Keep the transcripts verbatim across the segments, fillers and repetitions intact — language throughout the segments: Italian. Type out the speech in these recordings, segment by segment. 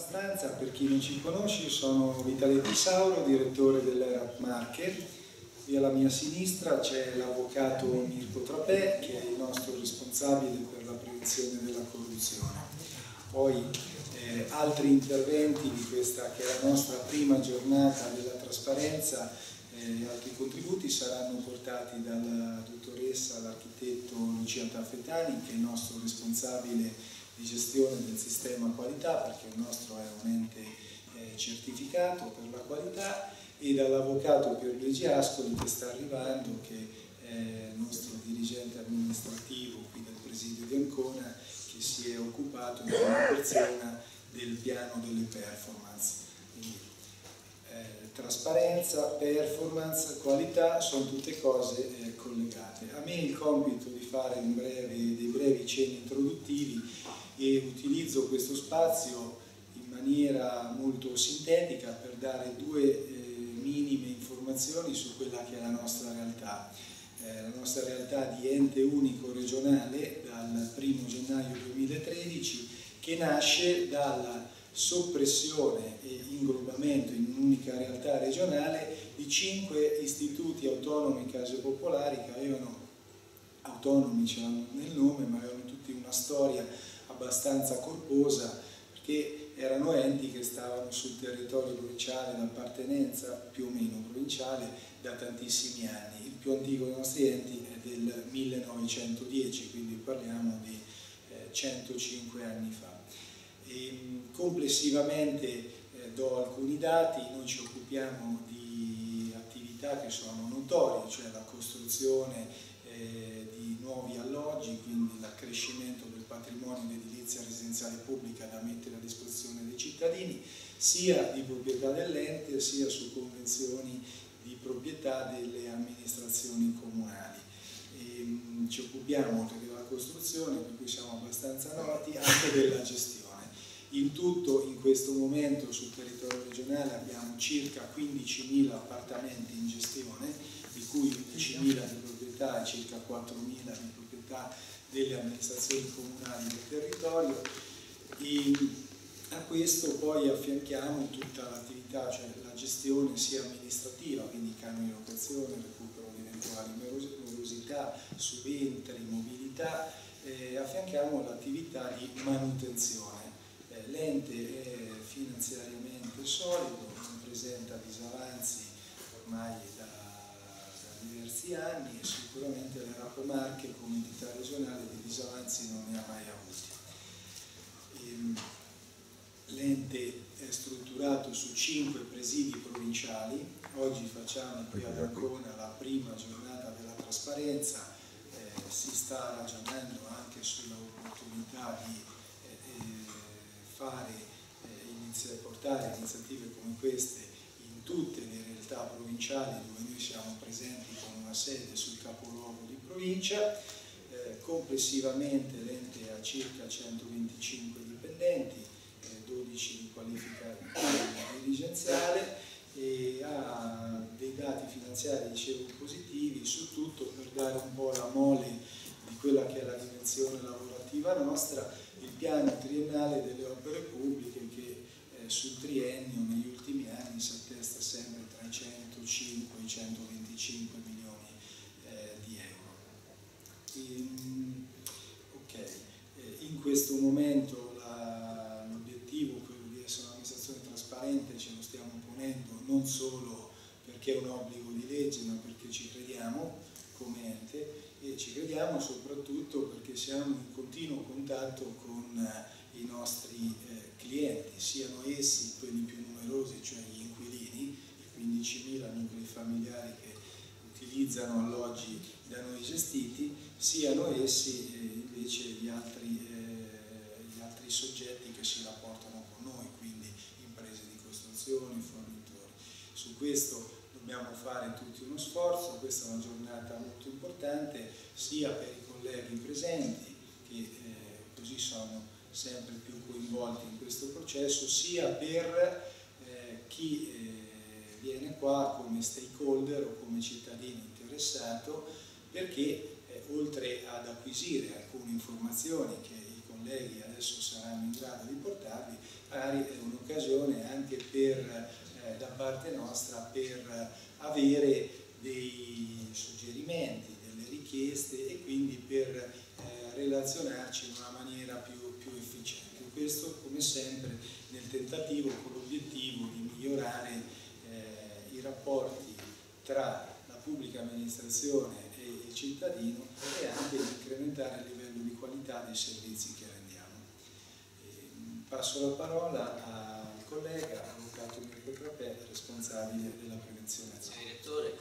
abbastanza. Per chi non ci conosce, sono Vitale Di Sauro, direttore dell'E R A P Marche. Qui alla mia sinistra c'è l'avvocato Mirko Trapè, che è il nostro responsabile per la prevenzione della corruzione. Poi eh, altri interventi di questa che è la nostra prima giornata della trasparenza, eh, altri contributi saranno portati dalla dottoressa, l'architetto Lucia Taffetani, che è il nostro responsabile di gestione del sistema qualità, perché il nostro è un ente eh, certificato per la qualità, e dall'avvocato Pierluigi Ascoli, che sta arrivando, che è il nostro dirigente amministrativo qui del presidio di Ancona, che si è occupato in prima persona del piano delle performance. Quindi, eh, trasparenza, performance, qualità sono tutte cose eh, collegate. A me il compito di fare un breve, dei brevi cenni introduttivi, e utilizzo questo spazio in maniera molto sintetica per dare due eh, minime informazioni su quella che è la nostra realtà. Eh, la nostra realtà di ente unico regionale dal primo gennaio duemilatredici, che nasce dalla soppressione e inglobamento in un'unica realtà regionale di cinque istituti autonomi case popolari che avevano, autonomi ce l'hanno nel nome, ma avevano tutti una storia abbastanza corposa, perché erano enti che stavano sul territorio provinciale, d'appartenenza più o meno provinciale, da tantissimi anni. Il più antico dei nostri enti è del millenovecentodieci, quindi parliamo di eh, centocinque anni fa. E, complessivamente eh, do alcuni dati. Noi ci occupiamo di attività che sono notorie, cioè la costruzione eh, di nuovi alloggi, quindi l'accrescimento del patrimonio di edilizia residenziale pubblica da mettere a disposizione dei cittadini, sia di proprietà dell'ente sia su convenzioni di proprietà delle amministrazioni comunali. E, mh, ci occupiamo oltre che della costruzione, per cui siamo abbastanza noti, anche della gestione. In tutto, in questo momento sul territorio regionale abbiamo circa quindicimila appartamenti in gestione, di cui undicimila di proprietà e circa quattromila di proprietà delle amministrazioni comunali del territorio. E a questo poi affianchiamo tutta l'attività, cioè la gestione sia amministrativa, quindi canoni di locazione, recupero di eventuali morosità, subentri, mobilità, eh, affianchiamo l'attività di manutenzione. Eh, l'ente è finanziariamente solido, non presenta disavanzi ormai da, da diversi anni, e sicuramente l'E R A P Marche come entità regionale di disavanzi non ne ha mai avuti. L'ente è strutturato su cinque presidi provinciali. Oggi facciamo qui ad Ancona la prima giornata della trasparenza, eh, si sta ragionando anche sull'opportunità di eh, fare, eh, inizia, portare iniziative come queste in tutte le realtà provinciali dove noi siamo presenti con una sede sul capoluogo di provincia. Eh, complessivamente l'ente ha circa centoventicinque dipendenti, eh, dodici di qualifica dirigenziale, e ha dei dati finanziari, dicevo, positivi su tutto, per dare un po' la mole di quella che è la dimensione lavorativa nostra. Il piano triennale delle opere pubbliche che eh, sul triennio negli ultimi anni si attesta sempre tra i centocinque e i centoventicinque milioni eh, di euro. E, ok, eh, in questo momento l'obiettivo, quello di essere un'amministrazione trasparente, ce lo stiamo ponendo non solo perché è un obbligo di legge, ma perché ci crediamo come ente, e ci crediamo soprattutto perché siamo in continuo contatto con eh, i nostri eh, clienti, siano essi quelli più numerosi, cioè gli inquilini, i quindicimila nuclei familiari che utilizzano alloggi da noi gestiti, siano essi eh, invece gli altri, eh, gli altri soggetti che si rapportano con noi, quindi imprese di costruzione, fornitori. Su questo dobbiamo fare tutti uno sforzo. Questa è una giornata molto importante sia per i colleghi presenti, che eh, così sono sempre più coinvolti in questo processo, sia per eh, chi eh, viene qua come stakeholder o come cittadino interessato, perché eh, oltre ad acquisire alcune informazioni che i colleghi adesso saranno in grado di portarvi, magari è uno un'occasione anche per, eh, da parte nostra per avere dei suggerimenti, delle richieste e quindi per eh, relazionarci in una maniera più, più efficiente. Questo come sempre nel tentativo con l'obiettivo di migliorare eh, i rapporti tra la pubblica amministrazione e il cittadino e anche di incrementare il livello di qualità dei servizi che rendiamo. E passo la parola al collega, avvocato Mirko Trapè, responsabile della prevenzione. Grazie direttore,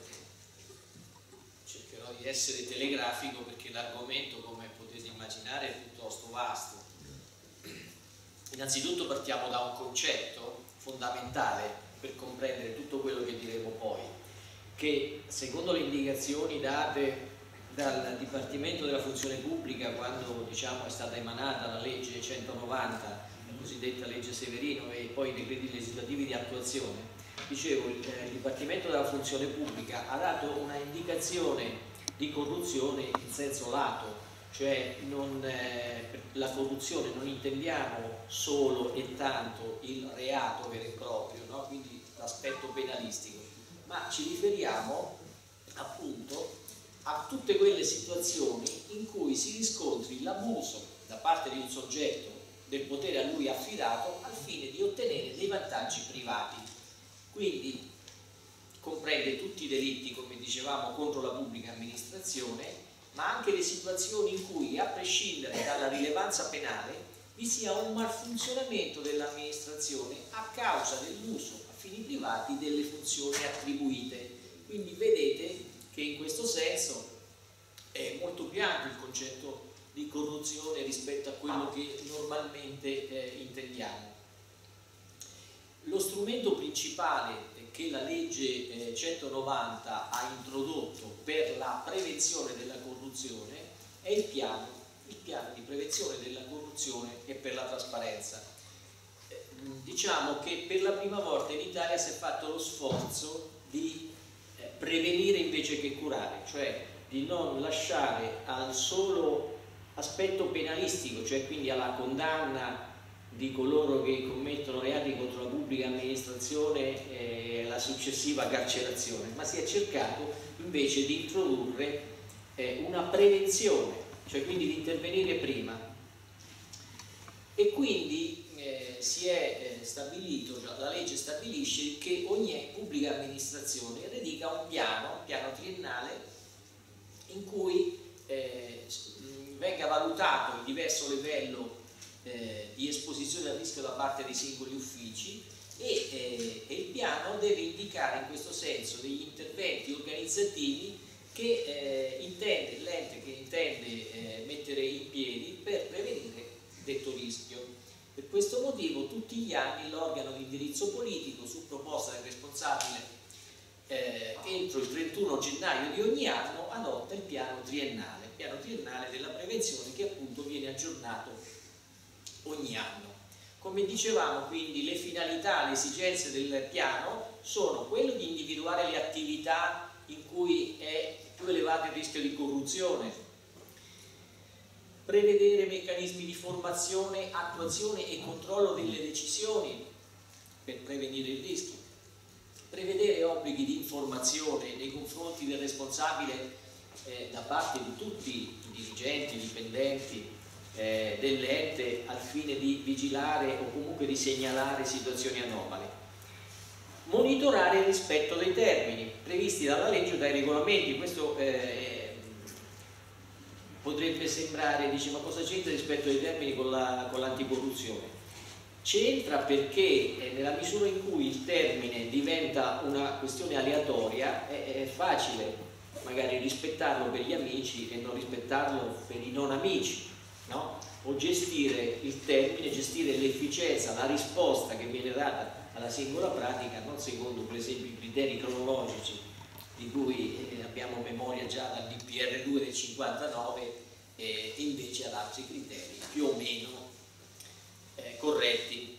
cercherò di essere telegrafico perché l'argomento, come potete immaginare, è piuttosto vasto. Innanzitutto partiamo da un concetto fondamentale per comprendere tutto quello che diremo poi, che secondo le indicazioni date dal Dipartimento della Funzione Pubblica quando, diciamo, è stata emanata la legge centonovanta, la cosiddetta legge Severino, e poi i decreti legislativi di attuazione, dicevo, il, eh, il Dipartimento della Funzione Pubblica ha dato una indicazione di corruzione in senso lato, cioè non, eh, per la corruzione non intendiamo solo e tanto il reato vero e proprio, no? Quindi l'aspetto penalistico, ma ci riferiamo appunto a tutte quelle situazioni in cui si riscontri l'abuso da parte di un soggetto del potere a lui affidato al fine di ottenere dei vantaggi privati. Quindi comprende tutti i delitti, come dicevamo, contro la pubblica amministrazione, ma anche le situazioni in cui, a prescindere dalla rilevanza penale, vi sia un malfunzionamento dell'amministrazione a causa dell'uso a fini privati delle funzioni attribuite. Quindi vedete che in questo senso è molto più ampio il concetto di corruzione rispetto a quello che normalmente eh, intendiamo. Lo strumento principale che la legge eh, centonovanta ha introdotto per la prevenzione della corruzione è il piano, il piano di prevenzione della corruzione e per la trasparenza. Eh, diciamo che per la prima volta in Italia si è fatto lo sforzo di eh, prevenire invece che curare, cioè di non lasciare al solo aspetto penalistico, cioè quindi alla condanna di coloro che commettono reati contro la pubblica amministrazione e la successiva carcerazione, ma si è cercato invece di introdurre eh, una prevenzione, cioè quindi di intervenire prima, e quindi eh, si è eh, stabilito, cioè la legge stabilisce che ogni pubblica amministrazione rediga un piano, un piano triennale in cui eh, venga valutato il diverso livello Eh, di esposizione al rischio da parte dei singoli uffici e, eh, e il piano deve indicare in questo senso degli interventi organizzativi che eh, intende, l'ente che intende eh, mettere in piedi per prevenire detto rischio. Per questo motivo tutti gli anni l'organo di indirizzo politico, su proposta del responsabile, eh, entro il trentuno gennaio di ogni anno adotta il piano triennale, il piano triennale della prevenzione, che appunto viene aggiornato ogni anno. Come dicevamo, quindi, le finalità, le esigenze del piano sono quello di individuare le attività in cui è più elevato il rischio di corruzione, prevedere meccanismi di formazione, attuazione e controllo delle decisioni per prevenire il rischio, prevedere obblighi di informazione nei confronti del responsabile eh, da parte di tutti i dirigenti, i dipendenti Eh, dell'ente al fine di vigilare o comunque di segnalare situazioni anomale, monitorare il rispetto dei termini previsti dalla legge o dai regolamenti. Questo eh, potrebbe sembrare, dice, ma cosa c'entra rispetto ai termini con l'anticorruzione? La, c'entra perché eh, nella misura in cui il termine diventa una questione aleatoria è, è facile magari rispettarlo per gli amici e non rispettarlo per i non amici, no? O gestire il termine, gestire l'efficienza, la risposta che viene data alla singola pratica non secondo per esempio i criteri cronologici di cui eh, abbiamo memoria già dal D P R due del cinquantanove, e eh, invece ad altri criteri più o meno eh, corretti.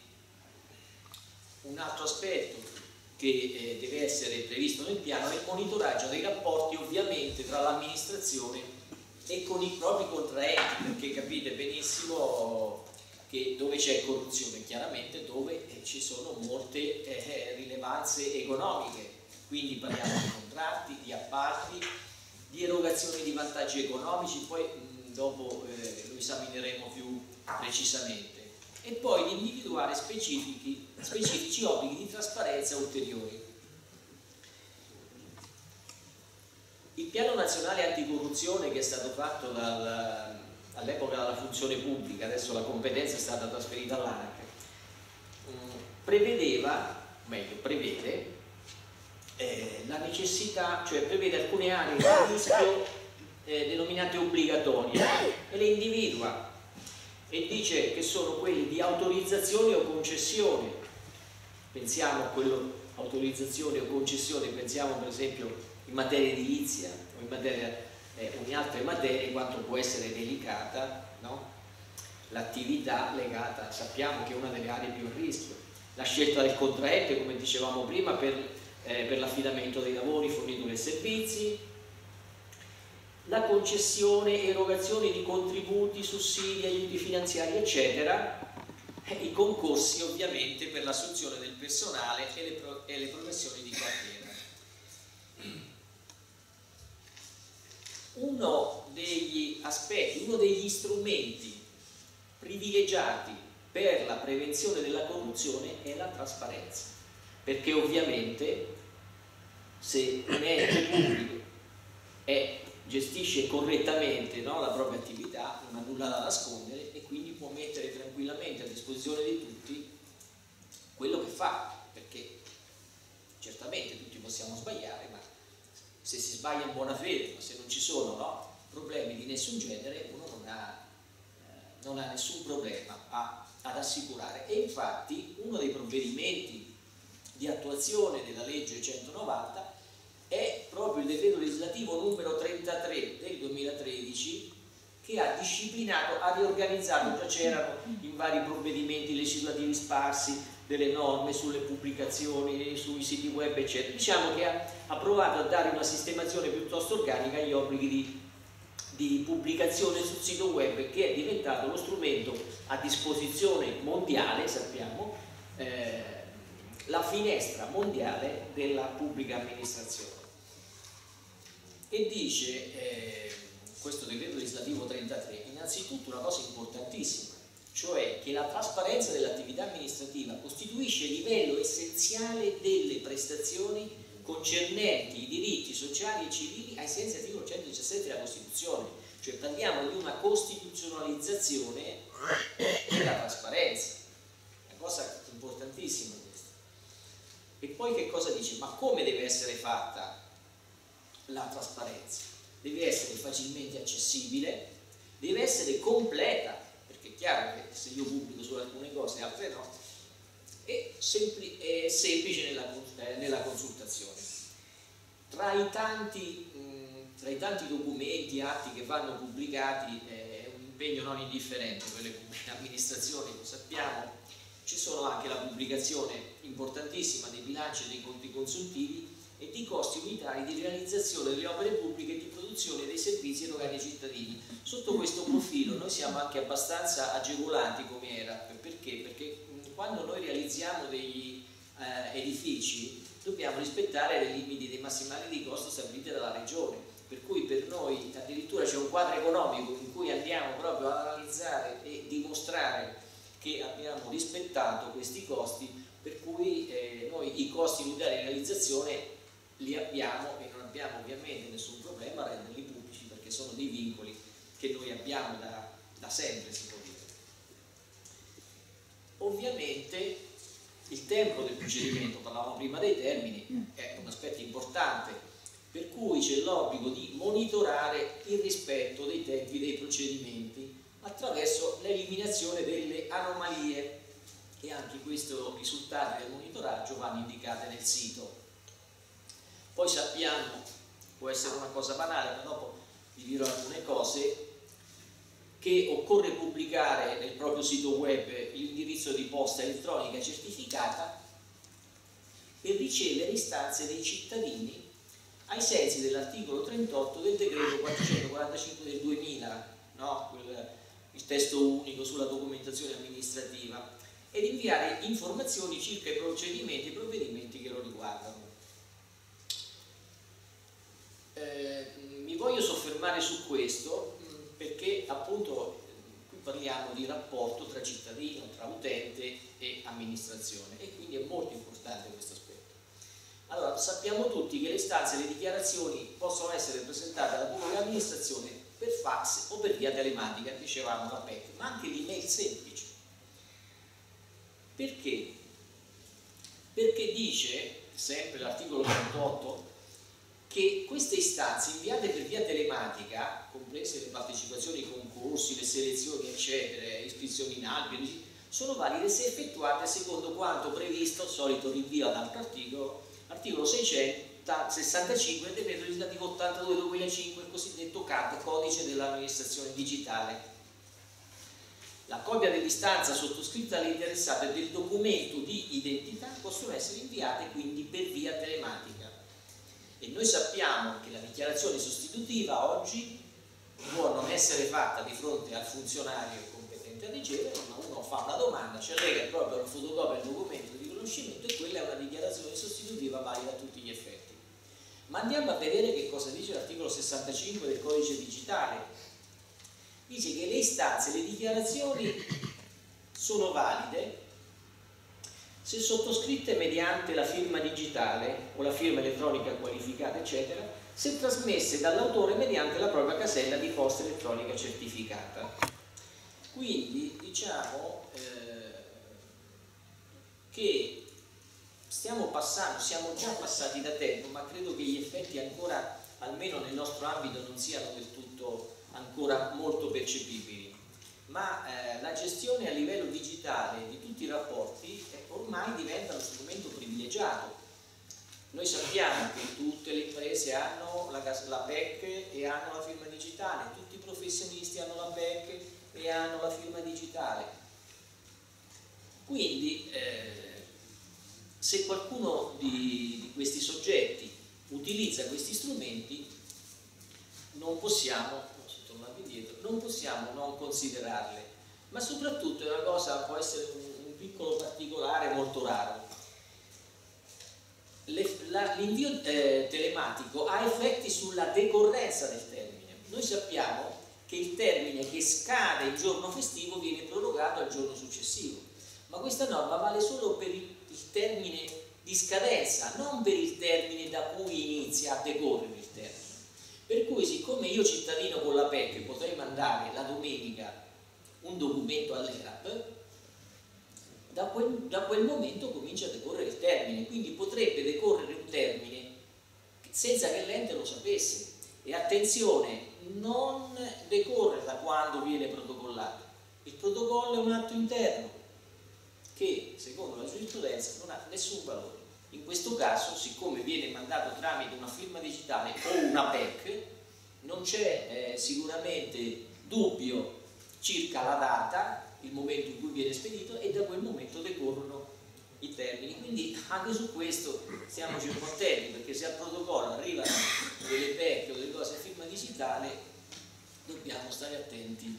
Un altro aspetto che eh, deve essere previsto nel piano è il monitoraggio dei rapporti, ovviamente, tra l'amministrazione e con i propri contraenti, perché capite benissimo che dove c'è corruzione, chiaramente dove ci sono molte eh, rilevanze economiche, quindi parliamo di contratti, di appalti, di erogazioni di vantaggi economici, poi mh, dopo eh, lo esamineremo più precisamente, e poi di individuare specifici, specifici obblighi di trasparenza ulteriori. Il piano nazionale anticorruzione che è stato fatto dal, all'epoca dalla funzione pubblica, adesso la competenza è stata trasferita all'ANAC, prevedeva, meglio prevede, eh, la necessità, cioè prevede alcune aree di rischio eh, denominate obbligatorie e le individua e dice che sono quelli di autorizzazione o concessione. Pensiamo a quello autorizzazione o concessione, pensiamo per esempio in materia edilizia o in, materia, eh, o in altre materie quanto può essere delicata, no? L'attività legata, sappiamo che è una delle aree più a rischio, la scelta del contraente, come dicevamo prima, per, eh, per l'affidamento dei lavori, forniture e servizi, la concessione, erogazione di contributi, sussidi, aiuti finanziari, eccetera, e i concorsi ovviamente per l'assunzione del personale e le, pro e le professioni di carriera. Uno degli aspetti, uno degli strumenti privilegiati per la prevenzione della corruzione è la trasparenza, perché ovviamente se un ente pubblico è, gestisce correttamente, no, la propria attività, non ha nulla da nascondere e quindi può mettere tranquillamente a disposizione di tutti quello che fa, perché certamente tutti possiamo sbagliare, ma se si sbaglia in buona fede, ma se non ci sono, no, problemi di nessun genere, uno non ha, eh, non ha nessun problema a, ad assicurare. E infatti uno dei provvedimenti di attuazione della legge centonovanta è proprio il decreto legislativo numero trentatré del duemilatredici, che ha disciplinato, ha riorganizzato, già c'erano in vari provvedimenti legislativi sparsi delle norme sulle pubblicazioni, sui siti web, eccetera. Diciamo che ha, ha provato a dare una sistemazione piuttosto organica agli obblighi di, di pubblicazione sul sito web, che è diventato lo strumento a disposizione mondiale, sappiamo, eh, la finestra mondiale della pubblica amministrazione. E dice eh, questo decreto legislativo trentatré innanzitutto una cosa importantissima, cioè che la trasparenza dell'attività amministrativa costituisce il livello essenziale delle prestazioni concernenti i diritti sociali e civili ai sensi dell'articolo centodiciassette della Costituzione, cioè parliamo di una costituzionalizzazione della trasparenza, una cosa importantissima questa. E poi che cosa dice? Ma come deve essere fatta la trasparenza? Deve essere facilmente accessibile, deve essere completa, perché è chiaro che se io pubblico su alcune cose e altre no, è, sempli è semplice nella, eh, nella consultazione. Tra i, tanti, mh, tra i tanti documenti, atti che vanno pubblicati, è eh, un impegno non indifferente per le pubbliche amministrazioni, lo sappiamo, ci sono anche la pubblicazione importantissima dei bilanci e dei conti consuntivi e di costi unitari di realizzazione delle opere pubbliche e di produzione dei servizi erogati ai cittadini. Sotto questo profilo noi siamo anche abbastanza agevolati come E R A P, perché? Perché quando noi realizziamo degli eh, edifici dobbiamo rispettare dei limiti dei massimali di costo stabiliti dalla Regione, per cui per noi addirittura c'è un quadro economico in cui andiamo proprio ad analizzare e dimostrare che abbiamo rispettato questi costi, per cui eh, noi i costi unitari di realizzazione li abbiamo e non abbiamo ovviamente nessun problema a renderli pubblici, perché sono dei vincoli che noi abbiamo da, da sempre, si può dire. Ovviamente il tempo del procedimento, parlavamo prima dei termini, è un aspetto importante, per cui c'è l'obbligo di monitorare il rispetto dei tempi dei procedimenti attraverso l'eliminazione delle anomalie, e anche questi risultati del monitoraggio vanno indicati nel sito. Poi sappiamo, può essere una cosa banale, ma dopo vi dirò alcune cose, che occorre pubblicare nel proprio sito web l'indirizzo di posta elettronica certificata per ricevere istanze dei cittadini ai sensi dell'articolo trentotto del decreto quattrocentoquarantacinque del duemila, no? il testo unico sulla documentazione amministrativa, ed inviare informazioni circa i procedimenti e i provvedimenti che lo riguardano. Eh, mi voglio soffermare su questo perché appunto qui parliamo di rapporto tra cittadino, tra utente e amministrazione, e quindi è molto importante questo aspetto. Allora, sappiamo tutti che le istanze e le dichiarazioni possono essere presentate alla pubblica amministrazione per fax o per via telematica, dicevamo la P E C, ma anche di mail semplice. Perché? Perché dice, sempre l'articolo trentotto, che queste istanze inviate per via telematica, comprese le partecipazioni ai concorsi, le selezioni, eccetera, iscrizioni in albi, sono valide se effettuate secondo quanto previsto, solito rinvio ad altro articolo, articolo seicentosessantacinque del decreto legislativo ottantadue duemilacinque, il cosiddetto C A D, codice dell'amministrazione digitale. La copia dell'istanza sottoscritta all'interessato e del documento di identità possono essere inviate quindi per via telematica. E noi sappiamo che la dichiarazione sostitutiva oggi può non essere fatta di fronte al funzionario competente a ricevere, ma uno fa una domanda, ci allega proprio la fotocopia del documento di riconoscimento e quella è una dichiarazione sostitutiva valida a tutti gli effetti. Ma andiamo a vedere che cosa dice l'articolo sessantacinque del codice digitale. Dice che le istanze, le dichiarazioni sono valide se sottoscritte mediante la firma digitale o la firma elettronica qualificata, eccetera, se trasmesse dall'autore mediante la propria casella di posta elettronica certificata. Quindi diciamo eh, che stiamo passando, siamo già passati da tempo, ma credo che gli effetti ancora, almeno nel nostro ambito, non siano del tutto ancora molto percepibili. Ma eh, la gestione a livello digitale di tutti i rapporti eh, ormai diventa uno strumento privilegiato. Noi sappiamo che tutte le imprese hanno la, la P E C e hanno la firma digitale, tutti i professionisti hanno la P E C e hanno la firma digitale. Quindi eh, se qualcuno di, di questi soggetti utilizza questi strumenti non possiamo indietro, non possiamo non considerarle, ma soprattutto è una cosa, può essere un, un piccolo particolare molto raro. L'invio eh, telematico ha effetti sulla decorrenza del termine. Noi sappiamo che il termine che scade il giorno festivo viene prorogato al giorno successivo, ma questa norma vale solo per il, il termine di scadenza, non per il termine da cui inizia a decorrere il termine. Per cui, siccome io cittadino con la P E C potrei mandare la domenica un documento all'E R A P, da quel, da quel momento comincia a decorrere il termine, quindi potrebbe decorrere un termine senza che l'ente lo sapesse. E attenzione, non decorre da quando viene protocollato. Il protocollo è un atto interno che, secondo la giurisprudenza, non ha nessun valore. In questo caso, siccome viene mandato tramite una firma digitale o una P E C, non c'è eh, sicuramente dubbio circa la data, il momento in cui viene spedito, e da quel momento decorrono i termini. Quindi anche su questo stiamoci contenti, perché se al protocollo arrivano delle P E C o delle cose a firma digitale dobbiamo stare attenti.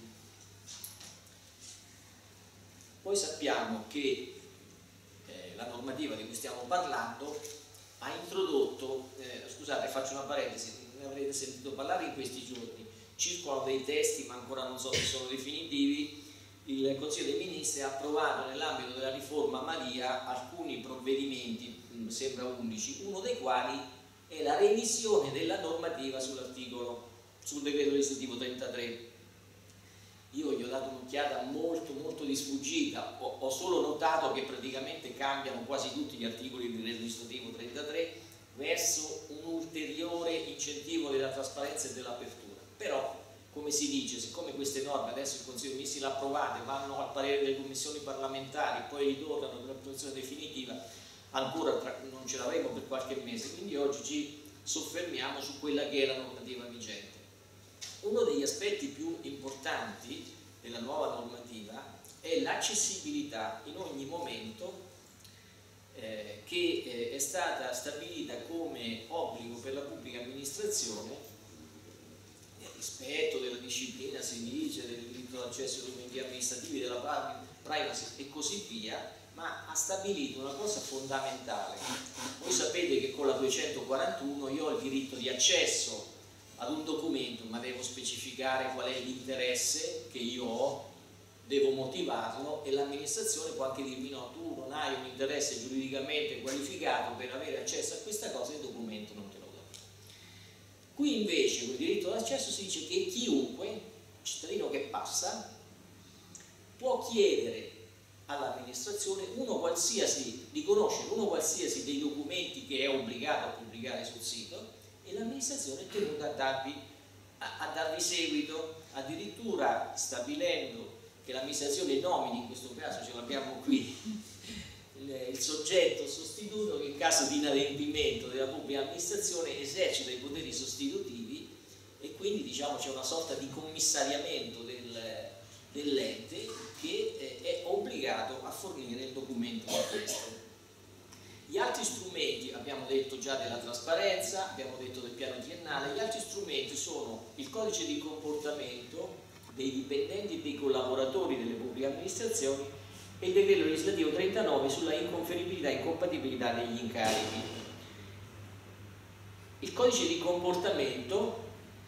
Poi sappiamo che la normativa di cui stiamo parlando ha introdotto, eh, scusate, faccio una parentesi, ne avrete sentito parlare in questi giorni, circolano dei testi ma ancora non so se sono definitivi. Il Consiglio dei Ministri ha approvato nell'ambito della riforma Madia alcuni provvedimenti, mh, sembra undici, uno dei quali è la revisione della normativa sull'articolo, sul decreto legislativo trentatré. Io gli ho dato un'occhiata molto molto di sfuggita, ho, ho solo notato che praticamente cambiano quasi tutti gli articoli del decreto legislativo trentatré verso un ulteriore incentivo della trasparenza e dell'apertura. Però, come si dice, siccome queste norme adesso il Consiglio dei Ministri le ha approvate, vanno al parere delle commissioni parlamentari, poi ritornano per l'approvazione definitiva, ancora tra, non ce l'avremo per qualche mese, quindi oggi ci soffermiamo su quella che è la normativa vigente. Uno degli aspetti più importanti della nuova normativa è l'accessibilità in ogni momento eh, che eh, è stata stabilita come obbligo per la pubblica amministrazione, nel rispetto della disciplina, si dice, del diritto all'accesso ai documenti amministrativi, della privacy e così via, ma ha stabilito una cosa fondamentale. Voi sapete che con la duecentoquarantuno io ho il diritto di accesso ad un documento, ma devo specificare qual è l'interesse che io ho, devo motivarlo, e l'amministrazione può anche dirmi no, tu non hai un interesse giuridicamente qualificato per avere accesso a questa cosa e il documento non te lo do. Qui invece con il diritto d'accesso si dice che chiunque, cittadino che passa, può chiedere all'amministrazione uno qualsiasi, di conoscere uno qualsiasi dei documenti che è obbligato a pubblicare sul sito, e l'amministrazione è tenuta a darvi, a, a darvi seguito, addirittura stabilendo che l'amministrazione nomini, in questo caso ce l'abbiamo qui, il, il soggetto sostituto che in caso di inadempimento della pubblica amministrazione esercita i poteri sostitutivi, e quindi diciamo c'è una sorta di commissariamento del, dell'ente che eh, è obbligato a fornire il documento richiesto. Gli altri strumenti, abbiamo detto già della trasparenza, abbiamo detto del piano triennale, gli altri strumenti sono il codice di comportamento dei dipendenti e dei collaboratori delle pubbliche amministrazioni e il decreto legislativo trentanove sulla inconferibilità e incompatibilità degli incarichi. Il codice di comportamento,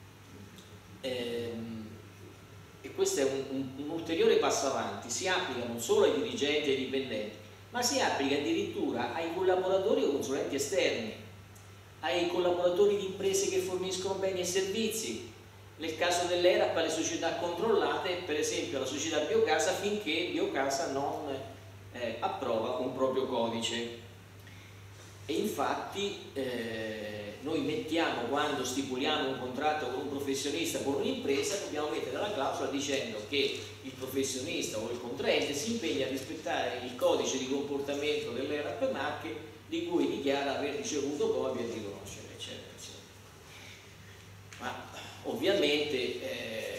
ehm, e questo è un, un, un ulteriore passo avanti, si applica non solo ai dirigenti e ai dipendenti, ma si applica addirittura ai collaboratori o consulenti esterni, ai collaboratori di imprese che forniscono beni e servizi, nel caso dell'E R A P alle società controllate, per esempio la società Biocasa, finché Biocasa non eh, approva un proprio codice. E infatti eh, noi mettiamo, quando stipuliamo un contratto con un professionista, con un'impresa, dobbiamo mettere la clausola dicendo che il professionista o il contraente si impegna a rispettare il codice di comportamento dell'E R A P Marche, di cui dichiara aver ricevuto copia e riconoscere, eccetera, eccetera. Ma ovviamente eh,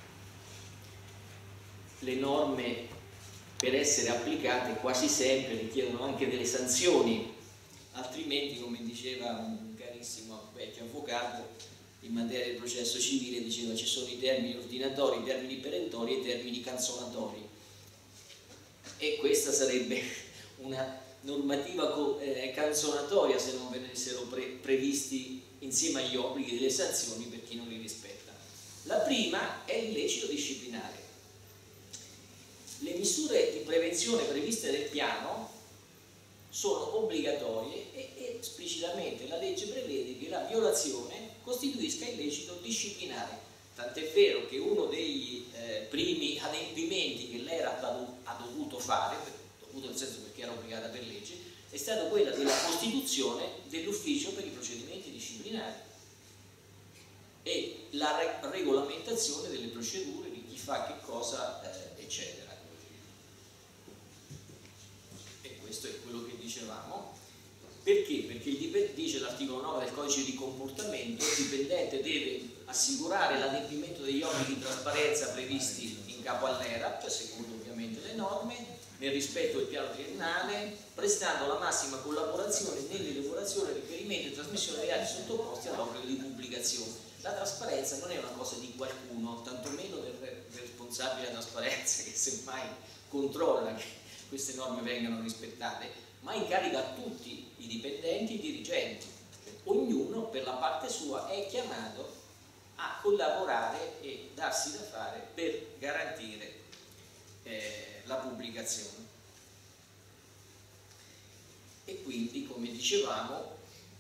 le norme, per essere applicate, quasi sempre richiedono anche delle sanzioni, altrimenti, come diceva un carissimo vecchio avvocato in materia di processo civile, diceva ci sono i termini ordinatori, i termini perentori e i termini canzonatori, e questa sarebbe una normativa eh, canzonatoria se non venissero pre previsti insieme agli obblighi delle sanzioni per chi non li rispetta. La prima è l'illecito disciplinare. Le misure di prevenzione previste nel piano sono obbligatorie e, e esplicitamente la legge prevede che la violazione costituisca illecito disciplinare, tant'è vero che uno dei eh, primi adempimenti che l'E R A P ha dovuto fare, dovuto nel senso perché era obbligata per legge, è stato quella della costituzione dell'ufficio per i procedimenti disciplinari e la re regolamentazione delle procedure di chi fa che cosa, eh, eccetera. E questo è quello che dicevamo. Perché? Perché il dice l'articolo nove del codice di comportamento, il dipendente deve assicurare l'adempimento degli obblighi di trasparenza previsti in capo all'E R A P, secondo ovviamente le norme, nel rispetto del piano triennale, prestando la massima collaborazione nell'elaborazione, riferimento e trasmissione degli atti sottoposti all'obbligo di pubblicazione. La trasparenza non è una cosa di qualcuno, tantomeno del, del responsabile della trasparenza, che semmai controlla che queste norme vengano rispettate, ma incarica a tutti i dipendenti e i dirigenti. Ognuno per la parte sua è chiamato a collaborare e darsi da fare per garantire eh, la pubblicazione. E quindi, come dicevamo,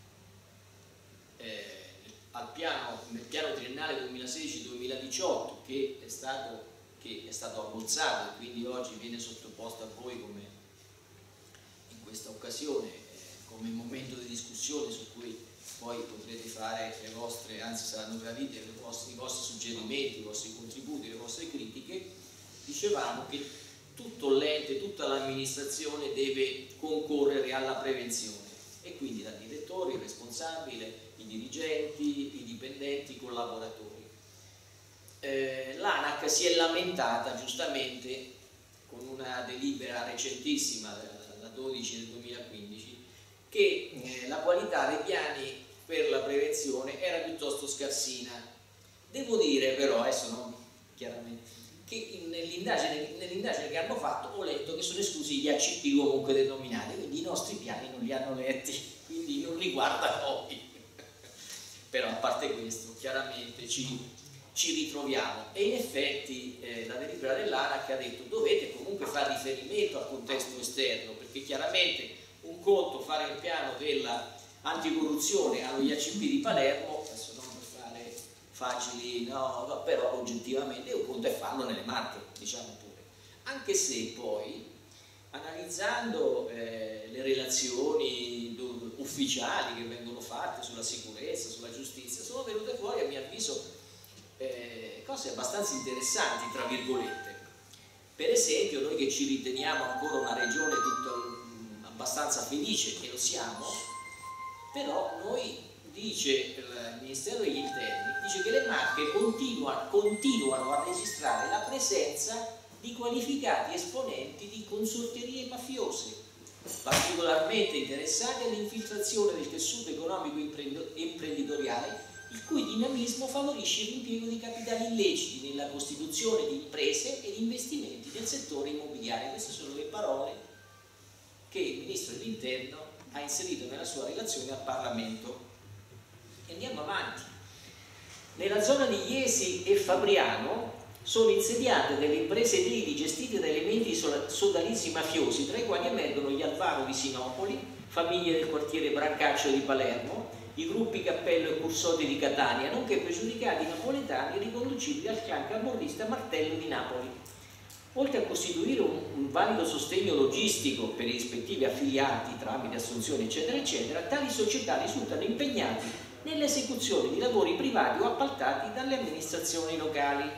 eh, al piano, nel piano triennale duemilasedici duemiladiciotto, che è stato, che è stato abbozzato e quindi oggi viene sottoposto a voi come in questa occasione, eh, come momento di discussione su cui poi potrete fare le vostre, anzi saranno graditi i vostri, i vostri suggerimenti, i vostri contributi, le vostre critiche. Dicevamo che tutto l'ente, tutta l'amministrazione deve concorrere alla prevenzione, e quindi dal direttore, il responsabile, i dirigenti, i dipendenti, i collaboratori. Eh, L'ANAC si è lamentata giustamente con una delibera recentissima, la dodici del duemilaquindici, che eh, la qualità dei piani per la prevenzione era piuttosto scarsina. Devo dire però, adesso no, chiaramente, che che nell'indagine, nell'indagine che hanno fatto ho letto che sono esclusi gli A C P comunque denominati, quindi i nostri piani non li hanno letti, quindi non riguarda noi. Però a parte questo, chiaramente ci, ci ritroviamo, e in effetti eh, la delibera dell'ANAC ha detto dovete comunque fare riferimento al contesto esterno, perché chiaramente un conto fare il piano della anticorruzione allo I A C P di Palermo, adesso non per fare facili, no, no, però oggettivamente un conto è farlo nelle Marche, diciamo pure, anche se poi analizzando eh, le relazioni ufficiali che vengono fatte sulla sicurezza, sulla giustizia, sono venute fuori a mio avviso eh, cose abbastanza interessanti, tra virgolette. Per esempio, noi che ci riteniamo ancora una regione tutta, mh, abbastanza felice, che lo siamo, però noi, dice il Ministero degli Interni, dice che le Marche continua, continuano a registrare la presenza di qualificati esponenti di consorterie mafiose, particolarmente interessati all'infiltrazione del tessuto economico imprenditoriale, il cui dinamismo favorisce l'impiego di capitali illeciti nella costituzione di imprese ed investimenti nel settore immobiliare. Queste sono le parole che il Ministro dell'Interno ha inserito nella sua relazione al Parlamento. E andiamo avanti. Nella zona di Iesi e Fabriano sono insediate delle imprese edili gestite da elementi sodalizi mafiosi, tra i quali emergono gli Alvaro di Sinopoli, famiglie del quartiere Brancaccio di Palermo, i gruppi Cappello e Cursotti di Catania, nonché pregiudicati napoletani riconducibili al clan camorrista Martello di Napoli. Oltre a costituire un, un valido sostegno logistico per i rispettivi affiliati tramite assunzioni eccetera eccetera, tali società risultano impegnati nell'esecuzione di lavori privati o appaltati dalle amministrazioni locali.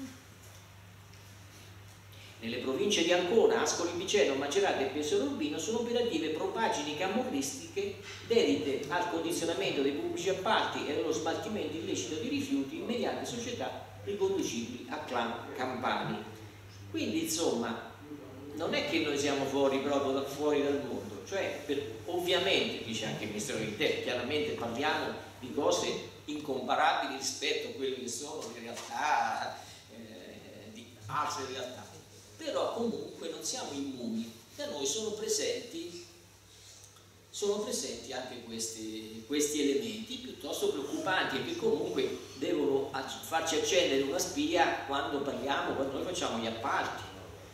Nelle province di Ancona, Ascoli Piceno, Macerata e Pesaro Urbino sono operative propaggini camorristiche dedite al condizionamento dei pubblici appalti e allo smaltimento illecito di rifiuti mediante società riconducibili a clan campani. Quindi insomma non è che noi siamo fuori proprio da fuori dal mondo, cioè per, ovviamente, dice anche il Ministero dell'Interno, chiaramente parliamo di cose incomparabili rispetto a quelle che sono le realtà eh, di altre realtà. Però comunque non siamo immuni, da noi sono presenti, sono presenti anche questi, questi elementi piuttosto preoccupanti e che comunque devono farci accendere una spia quando parliamo, quando noi facciamo gli appalti,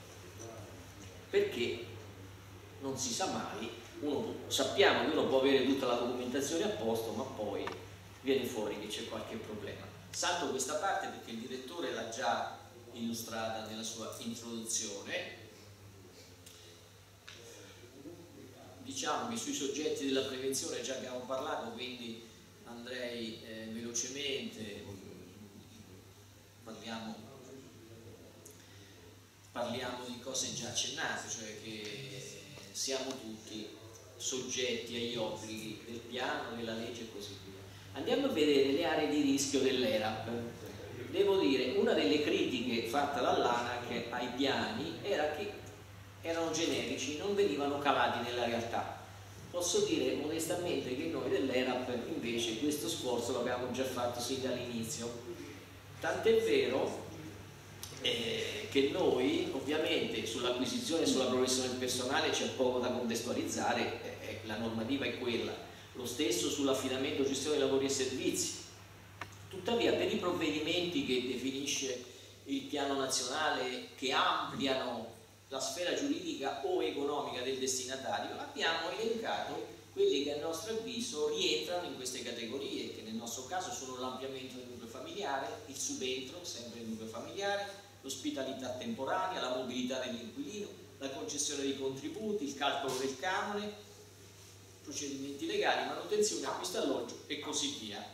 perché non si sa mai, uno, sappiamo che uno può avere tutta la documentazione a posto, ma poi viene fuori che c'è qualche problema. Salto questa parte perché il direttore l'ha già illustrata nella sua introduzione. Diciamo che sui soggetti della prevenzione già abbiamo parlato, quindi andrei eh, velocemente, parliamo, parliamo di cose già accennate, cioè che siamo tutti soggetti agli obblighi del piano, della legge e così via. Andiamo a vedere le aree di rischio dell'E R A P. Devo dire, una delle critiche fatte dall'ANAC ai piani era che erano generici, non venivano calati nella realtà. Posso dire modestamente che noi dell'E R A P invece questo sforzo l'abbiamo già fatto sin dall'inizio. Tant'è vero eh, che noi ovviamente sull'acquisizione e sulla progressione del personale c'è poco da contestualizzare, eh, la normativa è quella, lo stesso sull'affidamento, gestione dei lavori e servizi. Tuttavia per i provvedimenti che definisce il piano nazionale, che ampliano la sfera giuridica o economica del destinatario, abbiamo elencato quelli che a nostro avviso rientrano in queste categorie, che nel nostro caso sono l'ampliamento del nucleo familiare, il subentro, sempre del nucleo familiare, l'ospitalità temporanea, la mobilità dell'inquilino, la concessione dei contributi, il calcolo del canone, procedimenti legali, manutenzione, acquisto alloggio e così via.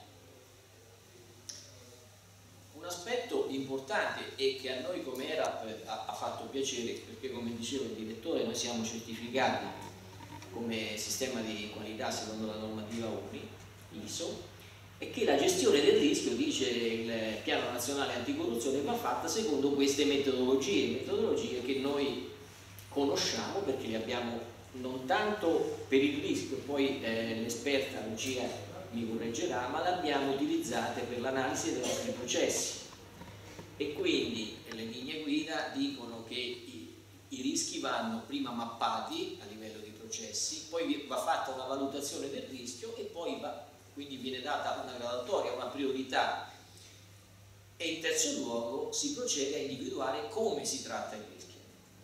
Un aspetto importante e che a noi come E R A P ha, ha fatto piacere, perché come diceva il direttore noi siamo certificati come sistema di qualità secondo la normativa U N I, I S O, è che la gestione del rischio, dice il piano nazionale anticorruzione, va fatta secondo queste metodologie, metodologie che noi conosciamo perché le abbiamo non tanto per il rischio, poi eh, l'esperta Lucia mi correggerà, ma le abbiamo utilizzate per l'analisi dei nostri processi. e quindi le linee guida dicono che i, i rischi vanno prima mappati a livello di processi, poi va fatta una valutazione del rischio e poi va, quindi viene data una graduatoria, una priorità, e in terzo luogo si procede a individuare come si tratta il rischio.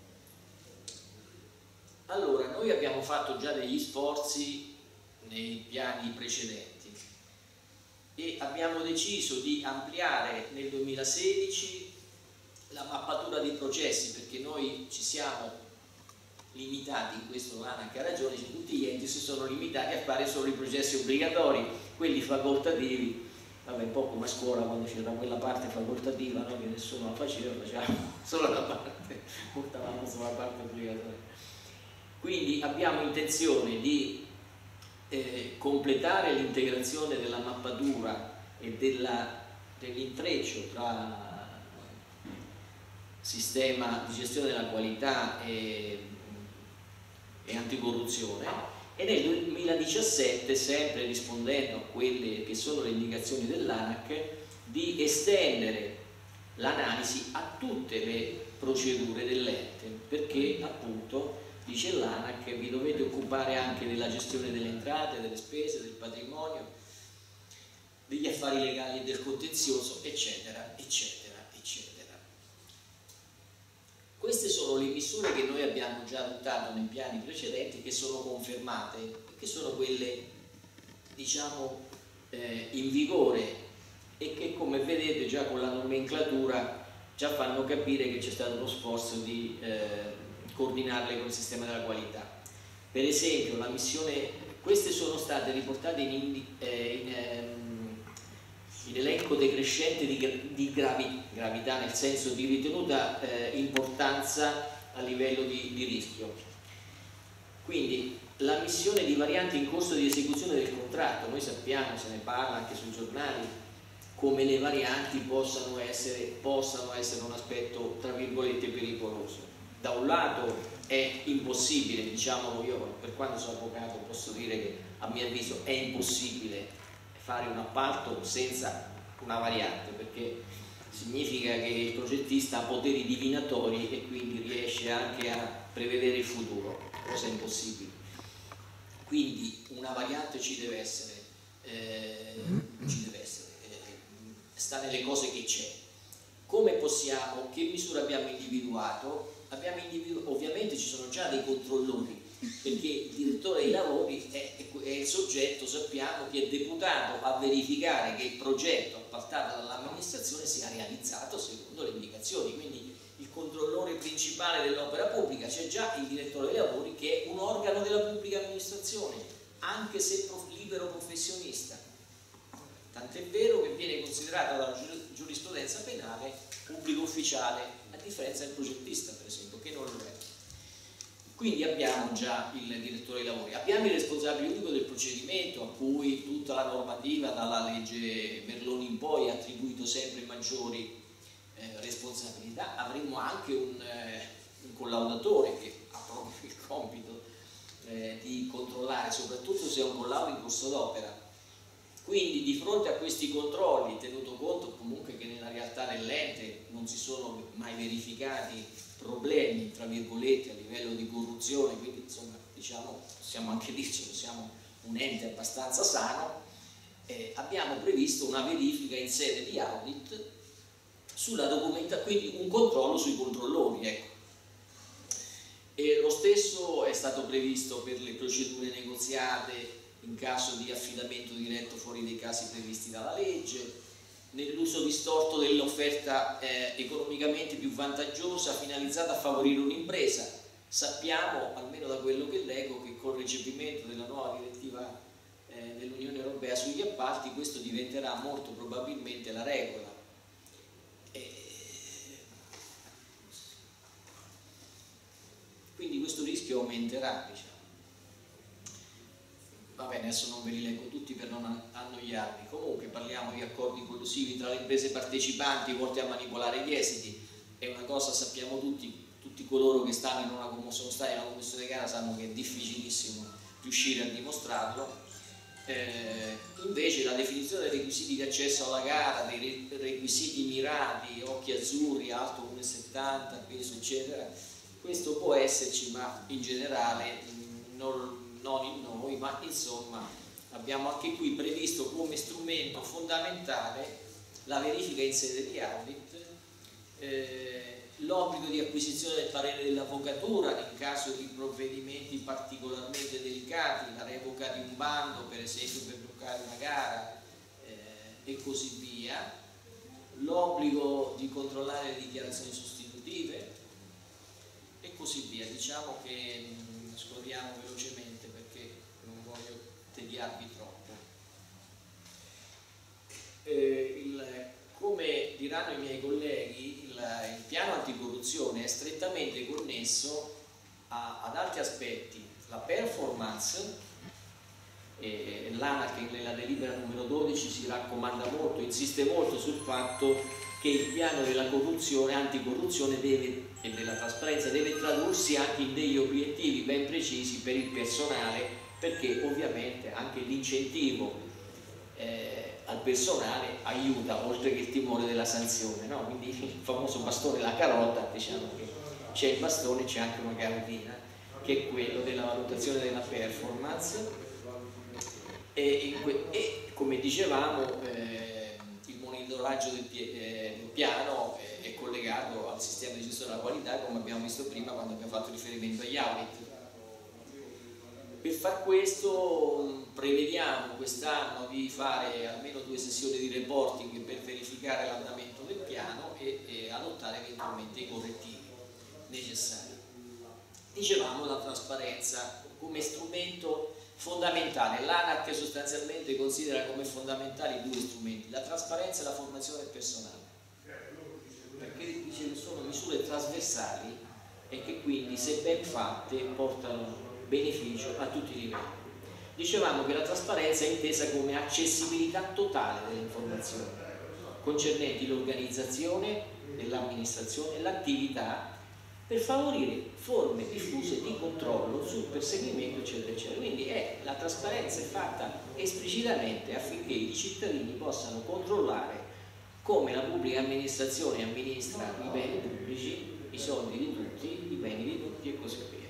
Allora, noi abbiamo fatto già degli sforzi nei piani precedenti e abbiamo deciso di ampliare nel duemilasedici la mappatura dei processi, perché noi ci siamo limitati, in questo l'ANAC ha ragione, tutti gli enti si sono limitati a fare solo i processi obbligatori, quelli facoltativi, vabbè, un po' come a scuola quando c'era quella parte facoltativa, no? Che nessuno la faceva, facevamo solo la parte, portavamo solo la parte obbligatoria. Quindi abbiamo intenzione di eh, completare l'integrazione della mappatura e dell'intreccio tra sistema di gestione della qualità e, e anticorruzione, e nel duemiladiciassette, sempre rispondendo a quelle che sono le indicazioni dell'ANAC, di estendere l'analisi a tutte le procedure dell'ente, perché appunto dice l'ANAC vi dovete occupare anche della gestione delle entrate, delle spese, del patrimonio, degli affari legali e del contenzioso, eccetera, eccetera, eccetera. Queste sono le misure che noi abbiamo già adottato nei piani precedenti, che sono confermate, che sono quelle, diciamo, eh, in vigore e che, come vedete, già con la nomenclatura già fanno capire che c'è stato uno sforzo di eh, coordinarle con il sistema della qualità. Per esempio, la missione, queste sono state riportate in, eh, in, ehm, in elenco decrescente di, di gravi, gravità, nel senso di ritenuta eh, importanza a livello di, di rischio. Quindi la missione di varianti in corso di esecuzione del contratto, noi sappiamo, se ne parla anche sui giornali, come le varianti possano essere, possano essere un aspetto tra virgolette pericoloso. Da un lato è impossibile, diciamolo, io per quanto sono avvocato posso dire che a mio avviso è impossibile fare un appalto senza una variante, perché significa che il progettista ha poteri divinatori e quindi riesce anche a prevedere il futuro, cosa impossibile. Quindi una variante ci deve essere, eh, ci deve essere, eh, sta nelle cose che c'è. Come possiamo, che misura abbiamo individuato? Abbiamo individuato, ovviamente ci sono già dei controllori, perché il direttore dei lavori è, è il soggetto, sappiamo, che è deputato a verificare che il progetto appaltato dall'amministrazione sia realizzato secondo le indicazioni. Quindi il controllore principale dell'opera pubblica, c'è già il direttore dei lavori, che è un organo della pubblica amministrazione, anche se libero professionista. Tant'è vero che viene considerato dalla giurisprudenza penale pubblico ufficiale, a differenza del progettista, per esempio, che non lo è. Quindi abbiamo già il direttore dei lavori, abbiamo il responsabile unico del procedimento, a cui tutta la normativa dalla legge Merloni in poi ha attribuito sempre maggiori eh, responsabilità. Avremo anche un, eh, un collaudatore che ha proprio il compito eh, di controllare, soprattutto se è un collaudo in corso d'opera. Quindi di fronte a questi controlli, tenuto conto comunque che nella realtà dell'ente non si sono mai verificati problemi, tra virgolette, a livello di corruzione, quindi insomma, diciamo, possiamo anche dirci che siamo un ente abbastanza sano, eh, abbiamo previsto una verifica in sede di audit sulla documentazione, quindi un controllo sui controllori, ecco. E lo stesso è stato previsto per le procedure negoziate in caso di affidamento diretto fuori dei casi previsti dalla legge, nell'uso distorto dell'offerta eh, economicamente più vantaggiosa finalizzata a favorire un'impresa. Sappiamo, almeno da quello che leggo, che col recepimento della nuova direttiva eh, dell'Unione Europea sugli appalti questo diventerà molto probabilmente la regola. E quindi questo rischio aumenterà, diciamo. Va bene, adesso non ve li leggo tutti per non annoiarvi. Comunque parliamo di accordi collusivi tra le imprese partecipanti volti a manipolare gli esiti. È una cosa, sappiamo tutti, tutti coloro che stanno in una, sono stati in una commissione di gara sanno che è difficilissimo riuscire a dimostrarlo. Eh, invece la definizione dei requisiti di accesso alla gara, dei requisiti mirati, occhi azzurri, alto uno virgola settanta, peso eccetera, questo può esserci, ma in generale non, non in noi, ma insomma abbiamo anche qui previsto come strumento fondamentale la verifica in sede di audit, eh, l'obbligo di acquisizione del parere dell'avvocatura in caso di provvedimenti particolarmente delicati, la revoca di un bando per esempio per bloccare una gara eh, e così via, l'obbligo di controllare le dichiarazioni sostitutive e così via. Diciamo che mh, scorriamo velocemente perché non voglio tediarvi troppo. Eh, il, come diranno i miei colleghi, il, il piano anticorruzione è strettamente connesso a, ad altri aspetti, la performance. Eh, L'ANAC nella delibera numero dodici si raccomanda molto, insiste molto sul fatto che il piano della corruzione, anticorruzione deve, e della trasparenza deve tradursi anche in degli obiettivi ben precisi per il personale, perché ovviamente anche l'incentivo eh, al personale aiuta oltre che il timore della sanzione, no? Quindi il famoso bastone e la carota, diciamo che c'è il bastone, c'è anche una carotina, che è quello della valutazione della performance. E, e come dicevamo eh, il monitoraggio del, eh, del piano eh, è collegato al sistema di gestione della qualità, come abbiamo visto prima quando abbiamo fatto riferimento agli audit. Per far questo prevediamo quest'anno di fare almeno due sessioni di reporting per verificare l'andamento del piano e, e adottare eventualmente i correttivi necessari. Dicevamo la trasparenza come strumento fondamentale. L'ANAC sostanzialmente considera come fondamentali due strumenti, la trasparenza e la formazione del personale, perché dice che sono misure trasversali e che quindi, se ben fatte, portano beneficio a tutti i livelli. Dicevamo che la trasparenza è intesa come accessibilità totale delle informazioni concernenti l'organizzazione dell'amministrazione e l'attività, per favorire forme diffuse di controllo sul perseguimento eccetera eccetera. Quindi è, la trasparenza è fatta esplicitamente affinché i cittadini possano controllare come la pubblica amministrazione amministra i beni pubblici, i soldi di tutti, i beni di tutti e così via.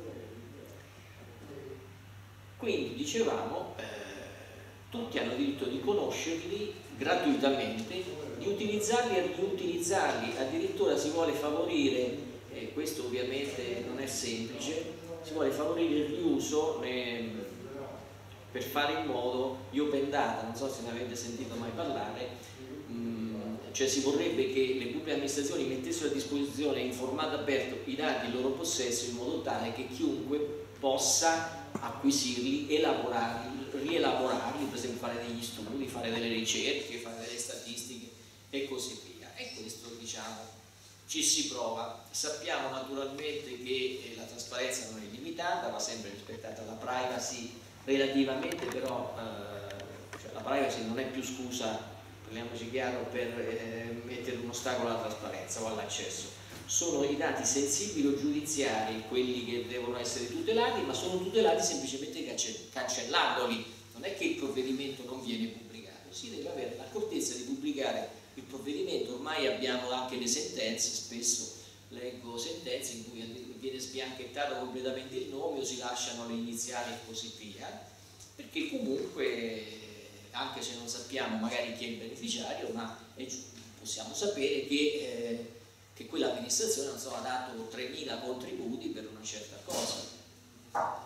Quindi dicevamo eh, tutti hanno diritto di conoscerli gratuitamente, di utilizzarli e riutilizzarli, addirittura si vuole favorire, e questo ovviamente non è semplice, si vuole favorire il riuso eh, per fare in modo gli open data, non so se ne avete sentito mai parlare, mh, cioè si vorrebbe che le pubbliche amministrazioni mettessero a disposizione in formato aperto i dati in loro possesso in modo tale che chiunque possa acquisirli, elaborarli, rielaborarli, per esempio fare degli studi, fare delle ricerche, fare delle statistiche e così via. E questo diciamo ci si prova. Sappiamo naturalmente che eh, la trasparenza non è limitata, va sempre rispettata la privacy relativamente, però eh, cioè la privacy non è più scusa, parliamoci chiaro, per eh, mettere un ostacolo alla trasparenza o all'accesso. Sono i dati sensibili o giudiziari quelli che devono essere tutelati, ma sono tutelati semplicemente cancellandoli. Non è che il provvedimento non viene pubblicato, si deve avere l'accortezza di pubblicare il provvedimento. Ormai abbiamo anche le sentenze, spesso leggo sentenze in cui viene sbianchettato completamente il nome o si lasciano le iniziali e così via, perché comunque, anche se non sappiamo magari chi è il beneficiario, ma è, possiamo sapere che, eh, che quell'amministrazione non so, ha dato tremila contributi per una certa cosa.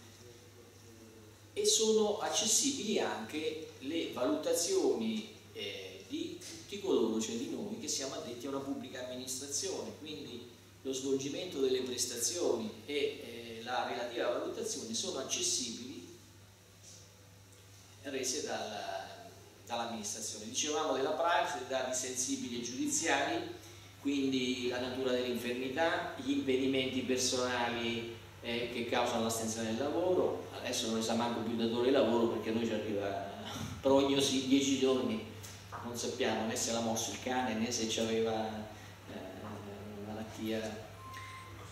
E sono accessibili anche le valutazioni eh, di tutti coloro, cioè di noi, che siamo addetti a una pubblica amministrazione, quindi lo svolgimento delle prestazioni e eh, la relativa valutazione sono accessibili, rese dalla, dall'amministrazione. Dicevamo della privacy, dei dati sensibili e giudiziari, quindi la natura dell'infermità, gli impedimenti personali eh, che causano l'astensione dal lavoro. Adesso non ne sa manco più datore di lavoro, perché noi ci arriva prognosi dieci giorni, non sappiamo né se l'ha mosso il cane né se aveva eh, malattia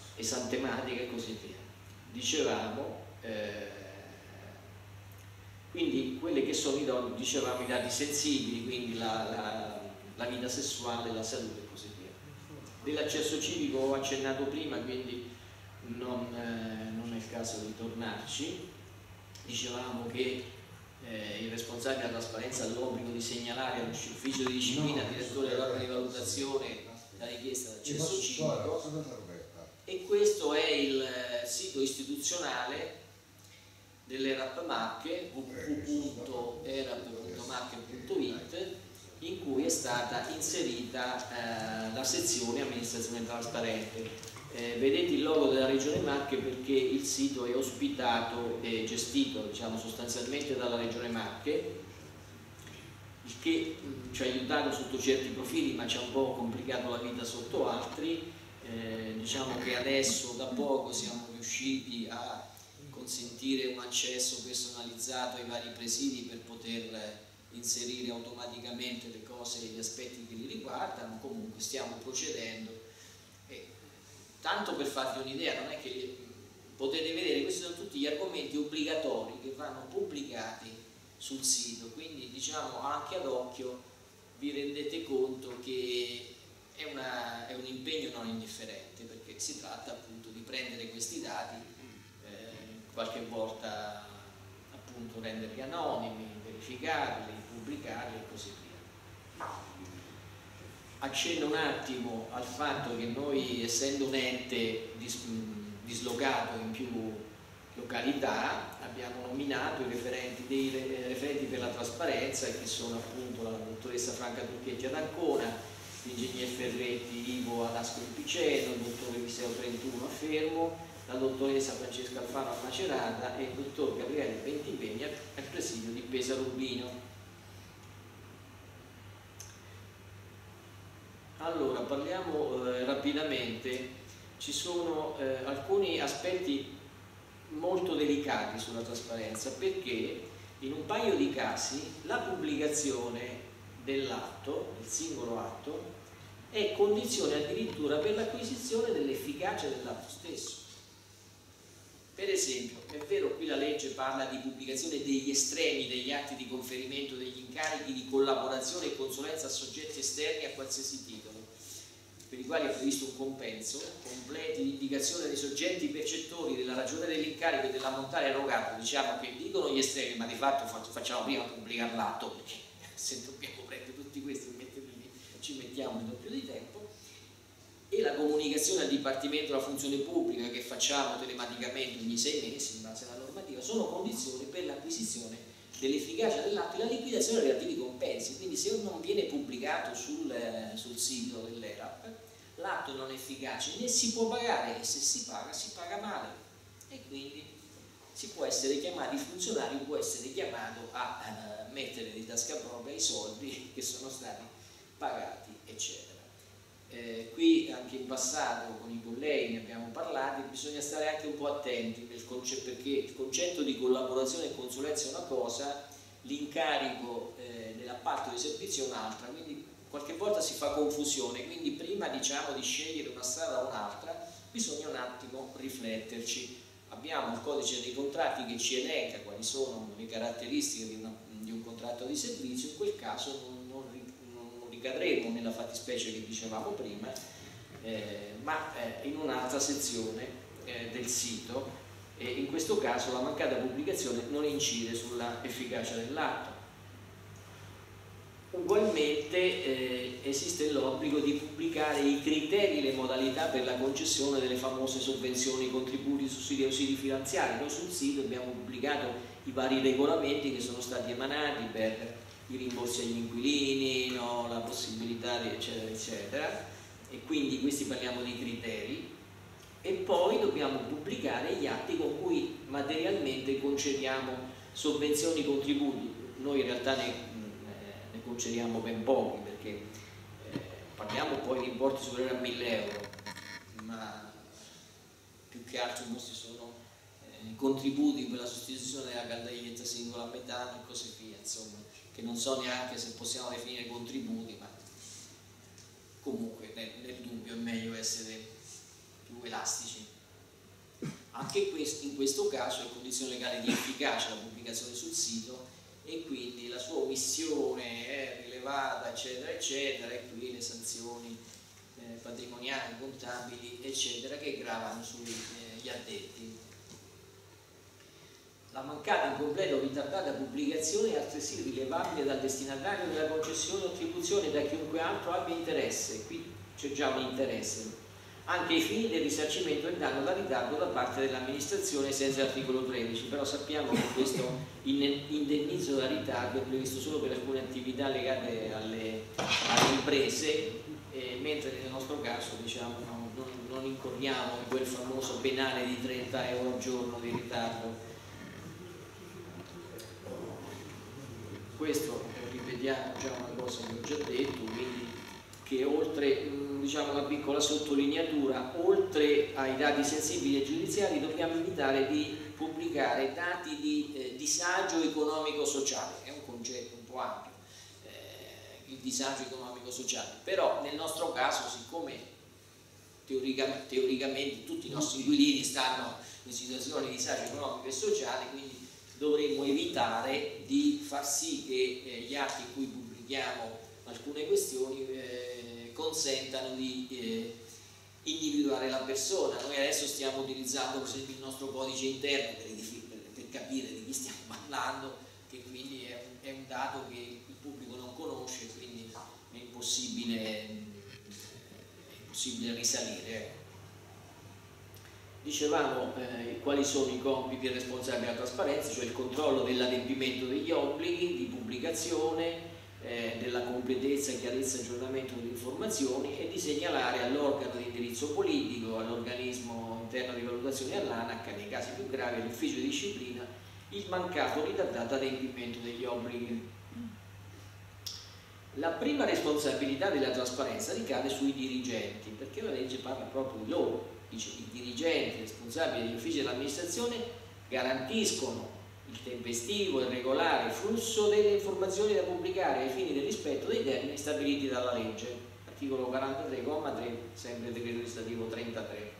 esantematica e così via. Dicevamo eh, quindi quelle che sono, i, dicevamo, i dati sensibili, quindi la, la, la vita sessuale, la salute e così via. Dell'accesso civico ho accennato prima, quindi non, eh, non è il caso di tornarci. Dicevamo che eh, il responsabile della trasparenza ha l'obbligo di segnalare all'ufficio di disciplina, al direttore dell'organo di valutazione, la richiesta d'accesso civico, e questo è il sito istituzionale dell'E R A P Marche, w w w punto e r a p punto marche punto i t, in cui è stata inserita eh, la sezione amministrazione trasparente. Eh, vedete il logo della Regione Marche perché il sito è ospitato e gestito, diciamo, sostanzialmente dalla Regione Marche, il che mh, ci ha aiutato sotto certi profili, ma ci ha un po' complicato la vita sotto altri. Eh, diciamo che adesso da poco siamo riusciti a consentire un accesso personalizzato ai vari presidi per poter inserire automaticamente le cose e gli aspetti che li riguardano. Comunque stiamo procedendo, e tanto per farvi un'idea, non è che potete vedere, questi sono tutti gli argomenti obbligatori che vanno pubblicati sul sito, quindi diciamo anche ad occhio vi rendete conto che è, una, è un impegno non indifferente, perché si tratta appunto di prendere questi dati, eh, qualche volta appunto renderli anonimi, verificarli, pubblicarli e così via. Accenno un attimo al fatto che noi, essendo un ente dis dislocato in più località, abbiamo nominato i referenti, dei referenti per la trasparenza, che sono appunto la dottoressa Franca Turchetti ad Ancona, l'ingegner Ferretti Ivo ad Ascoli Piceno, il dottore Viseo trentuno a Fermo, la dottoressa Francesca Alfano a Macerata e il dottor Gabriele Ventimiglia al presidio di Pesaro Urbino. Allora, parliamo eh, rapidamente. Ci sono eh, alcuni aspetti molto delicati sulla trasparenza, perché in un paio di casi la pubblicazione dell'atto, del singolo atto, è condizione addirittura per l'acquisizione dell'efficacia dell'atto stesso. Per esempio, è vero, qui la legge parla di pubblicazione degli estremi degli atti di conferimento degli incarichi di collaborazione e consulenza a soggetti esterni a qualsiasi titolo, per i quali è previsto un compenso, completi di indicazione dei soggetti percettori della ragione dell'incarico e dell'ammontare erogato. Diciamo che dicono gli estremi, ma di fatto facciamo prima pubblicare l'atto, perché se dobbiamo prendere tutti questi e metterli lì ci mettiamo un doppio di tempo. E la comunicazione al Dipartimento della Funzione Pubblica, che facciamo telematicamente ogni sei mesi in base alla normativa, sono condizioni per l'acquisizione dell'efficacia dell'atto e la liquidazione dei relativi compensi. Quindi se non viene pubblicato sul, sul sito dell'E R A P, l'atto non è efficace, né si può pagare, e se si paga si paga male, e quindi si può essere chiamati, il funzionario può essere chiamato a uh, mettere di tasca propria i soldi che sono stati pagati, eccetera. Eh, qui anche in passato con i colleghi ne abbiamo parlato, bisogna stare anche un po' attenti nel concetto, perché il concetto di collaborazione e consulenza è una cosa, l'incarico eh, dell'appalto di servizio è un'altra, quindi qualche volta si fa confusione, quindi prima, diciamo, di scegliere una strada o un'altra bisogna un attimo rifletterci. Abbiamo il codice dei contratti che ci elenca quali sono le caratteristiche di, una, di un contratto di servizio, in quel caso non, non, non ricadremo nella fattispecie che dicevamo prima, eh, ma eh, in un'altra sezione eh, del sito, e in questo caso la mancata pubblicazione non incide sulla efficacia dell'atto. Ugualmente eh, esiste l'obbligo di pubblicare i criteri e le modalità per la concessione delle famose sovvenzioni, contributi, sussidi e ausili finanziari. Noi sul sito abbiamo pubblicato i vari regolamenti che sono stati emanati per i rimborsi agli inquilini, no, la possibilità di eccetera eccetera, e quindi questi parliamo di criteri. E poi dobbiamo pubblicare gli atti con cui materialmente concediamo sovvenzioni, contributi. Noi in realtà ne ne concediamo ben pochi, perché eh, parliamo poi di importi superiori a mille euro, ma più che altro i nostri sono eh, contributi per la sostituzione della caldaglietta singola a metano e così via, insomma, che non so neanche se possiamo definire contributi, ma comunque nel, nel dubbio è meglio essere più elastici. Anche questo, in questo caso è condizione legale di efficacia la pubblicazione sul sito e quindi la sua omissione è rilevata eccetera eccetera, e qui le sanzioni eh, patrimoniali, contabili eccetera che gravano sugli eh, addetti. La mancata, incompleta o ritardata pubblicazione è altresì rilevabile dal destinatario della concessione o attribuzione da chiunque altro abbia interesse, qui c'è già un interesse, anche ai fini del risarcimento del danno da ritardo da parte dell'amministrazione senza l'articolo tredici, però sappiamo che questo indennizzo da ritardo è previsto solo per alcune attività legate alle, alle imprese, eh, mentre nel nostro caso diciamo, no, non, non incorriamo in quel famoso penale di trenta euro al giorno di ritardo. Questo, eh, ripetiamo già una cosa che ho già detto, quindi che oltre, mh, diciamo una piccola sottolineatura, oltre ai dati sensibili e giudiziari dobbiamo evitare di pubblicare dati di eh, disagio economico-sociale, è un concetto un po' ampio, eh, il disagio economico-sociale, però nel nostro caso, siccome teorica, teoricamente tutti i nostri inquilini stanno in situazioni di disagio economico e sociale, quindi dovremmo evitare di far sì che eh, gli atti in cui pubblichiamo alcune questioni eh, consentano di eh, individuare la persona. Noi adesso stiamo utilizzando per esempio il nostro codice interno per, per, per capire di chi stiamo parlando, che quindi è un, è un dato che il pubblico non conosce, quindi è impossibile, è impossibile risalire. Dicevamo eh, quali sono i compiti e responsabili della trasparenza, cioè il controllo dell'adempimento degli obblighi di pubblicazione, eh, della completezza, chiarezza e aggiornamento delle informazioni, e di segnalare all'organo di indirizzo politico, all'organismo interno di valutazione, all'ANAC, nei casi più gravi all'ufficio di disciplina, il mancato o ritardato adempimento degli obblighi. La prima responsabilità della trasparenza ricade sui dirigenti, perché la legge parla proprio di loro. Dice, i dirigenti responsabili degli uffici dell'amministrazione garantiscono il tempestivo e regolare flusso delle informazioni da pubblicare ai fini del rispetto dei termini stabiliti dalla legge, articolo quarantatré comma tre, sempre decreto legislativo trentatré.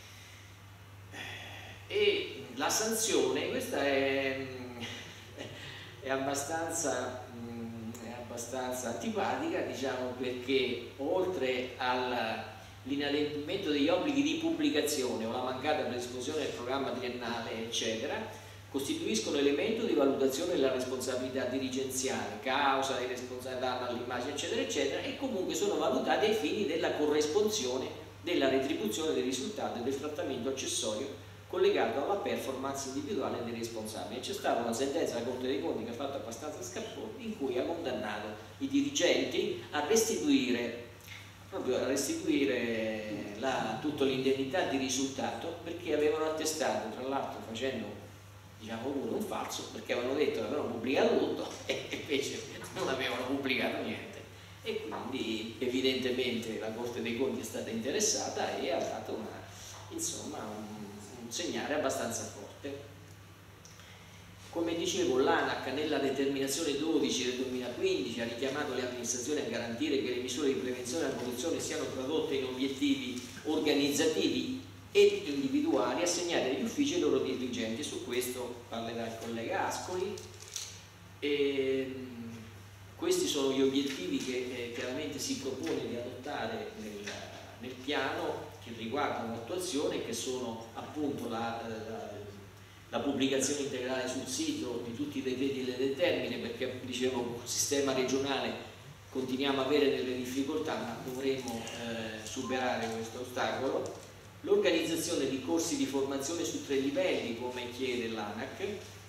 E la sanzione, questa è, è abbastanza, è abbastanza antipatica, diciamo, perché oltre al l'inadempimento degli obblighi di pubblicazione o la mancata predisposizione del programma triennale eccetera costituiscono elemento di valutazione della responsabilità dirigenziale, causa di responsabilità all'immagine eccetera eccetera, e comunque sono valutati ai fini della corresponsione della retribuzione del risultato e del trattamento accessorio collegato alla performance individuale dei responsabili. C'è stata una sentenza della Corte dei Conti che ha fatto abbastanza scappone, in cui ha condannato i dirigenti a restituire proprio a restituire la, tutta l'indennità di risultato, perché avevano attestato, tra l'altro facendo diciamo pure un falso, perché avevano detto che avevano pubblicato tutto e invece non avevano pubblicato niente, e quindi evidentemente la Corte dei Conti è stata interessata e ha dato una, insomma, un, un segnale abbastanza forte. Come dicevo, l'ANAC nella determinazione dodici del duemilaquindici ha richiamato le amministrazioni a garantire che le misure di prevenzione della corruzione siano tradotte in obiettivi organizzativi ed individuali assegnati agli uffici e ai loro dirigenti. Su questo parlerà il collega Ascoli. E questi sono gli obiettivi che eh, chiaramente si propone di adottare nel, nel piano, che riguardano l'attuazione, che sono appunto la, la la pubblicazione integrale sul sito di tutti i decreti e le determine, perché dicevo con il sistema regionale continuiamo a avere delle difficoltà, ma dovremo eh, superare questo ostacolo. L'organizzazione di corsi di formazione su tre livelli, come chiede l'ANAC,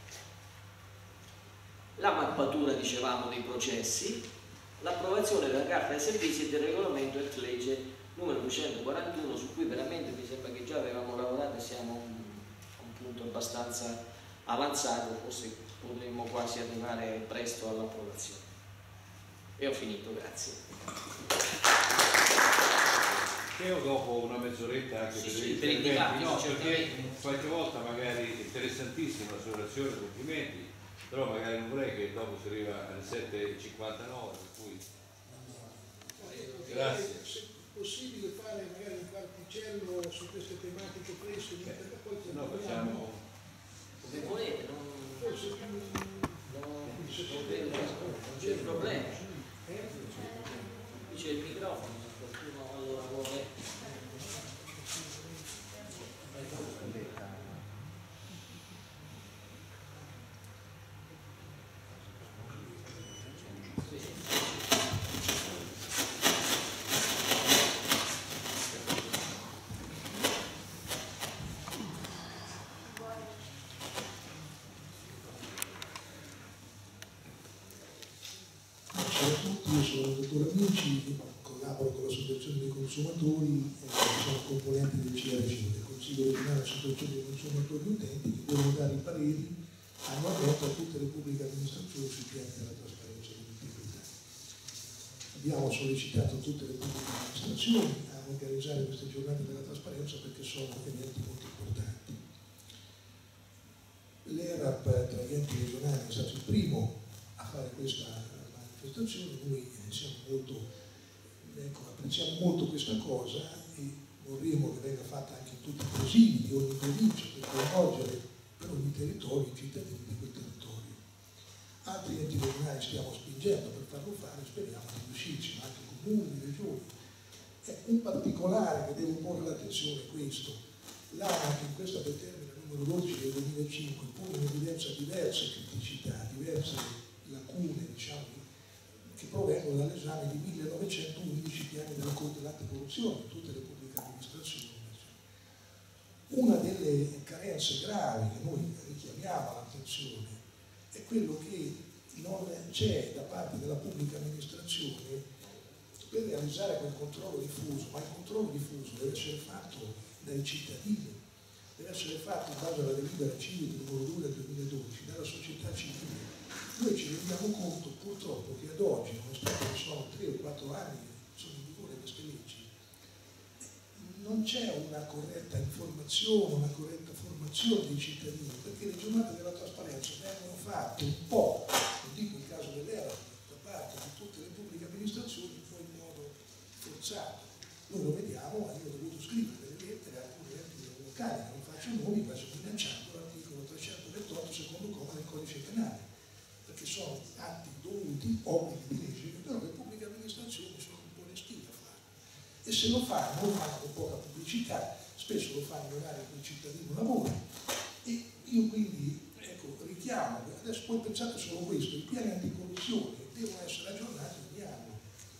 la mappatura, dicevamo, dei processi, l'approvazione della carta dei servizi e del regolamento ex legge numero duecentoquarantuno, su cui veramente mi sembra che già avevamo lavorato e siamo punto abbastanza avanzato, forse potremmo quasi arrivare presto all'approvazione. E ho finito, grazie. Io dopo una mezz'oretta anche sì, per, sì, per i dibattiti, no, perché qualche volta magari interessantissima la sua relazione, complimenti, però magari non vorrei che dopo si arriva alle sette e cinquantanove, per cui grazie. possibile fare magari un particello su queste tematiche presso eh, perché poi no, facciamo come volete, non, forse più non, non c'è problema. Qui c'è il microfono, se qualcuno allora vuole. Io sono il dottor Amici, collaboro con l'Associazione dei Consumatori e sono componente del C R C, del Consiglio regionale dell'Associazione dei Consumatori Utenti, che devono dare i pareri hanno aperto a tutte le pubbliche amministrazioni sui piani della trasparenza e dell'integrità. Abbiamo sollecitato tutte le pubbliche amministrazioni a organizzare queste giornate della trasparenza perché sono eventi molto importanti. L'E R A P tra gli enti regionali è stato il primo a fare questa manifestazione, noi siamo molto, ecco, apprezziamo molto questa cosa e vorremmo che venga fatta anche in tutti i presidi di ogni provincia per coinvolgere per ogni territorio i cittadini di quel territorio. Altri enti regionali stiamo spingendo per farlo fare, speriamo di riuscirci, ma anche comuni, regioni. È un particolare che devo porre l'attenzione è questo. L'ANAC in questa determina numero dodici del duemilacinque pone in evidenza diverse criticità, diverse lacune, diciamo, che provengono dall'esame di millenovecentoundici piani della Corte dell'anticorruzione in tutte le pubbliche amministrazioni. Una delle carenze gravi che noi richiamiamo all'attenzione è quello che non c'è da parte della pubblica amministrazione per realizzare quel controllo diffuso, ma il controllo diffuso deve essere fatto dai cittadini, deve essere fatto in base alla delibera civile numero due del duemiladodici, dalla società civile. Noi ci rendiamo conto purtroppo che ad oggi, nonostante che sono tre o quattro anni che sono in vigore queste leggi, non c'è una corretta informazione, una corretta formazione dei cittadini, perché le giornate della trasparenza vengono fatte un po', non dico il caso dell'E R A, da parte di tutte le pubbliche amministrazioni, poi in modo forzato. Noi lo vediamo, io ho dovuto scrivere delle lettere a alcuni enti locali, non faccio nomi, ma sto minacciando l'articolo trecentoventotto secondo comma del codice penale, perché sono atti dovuti, obblighi di legge, però le pubbliche amministrazioni sono un po' restive a farlo. E se lo fanno, lo fanno con poca pubblicità, spesso lo fanno in orario in cui il cittadino lavora. E io quindi, ecco, richiamo, adesso poi pensate solo questo, i piani anticorruzione devono essere aggiornati ogni anno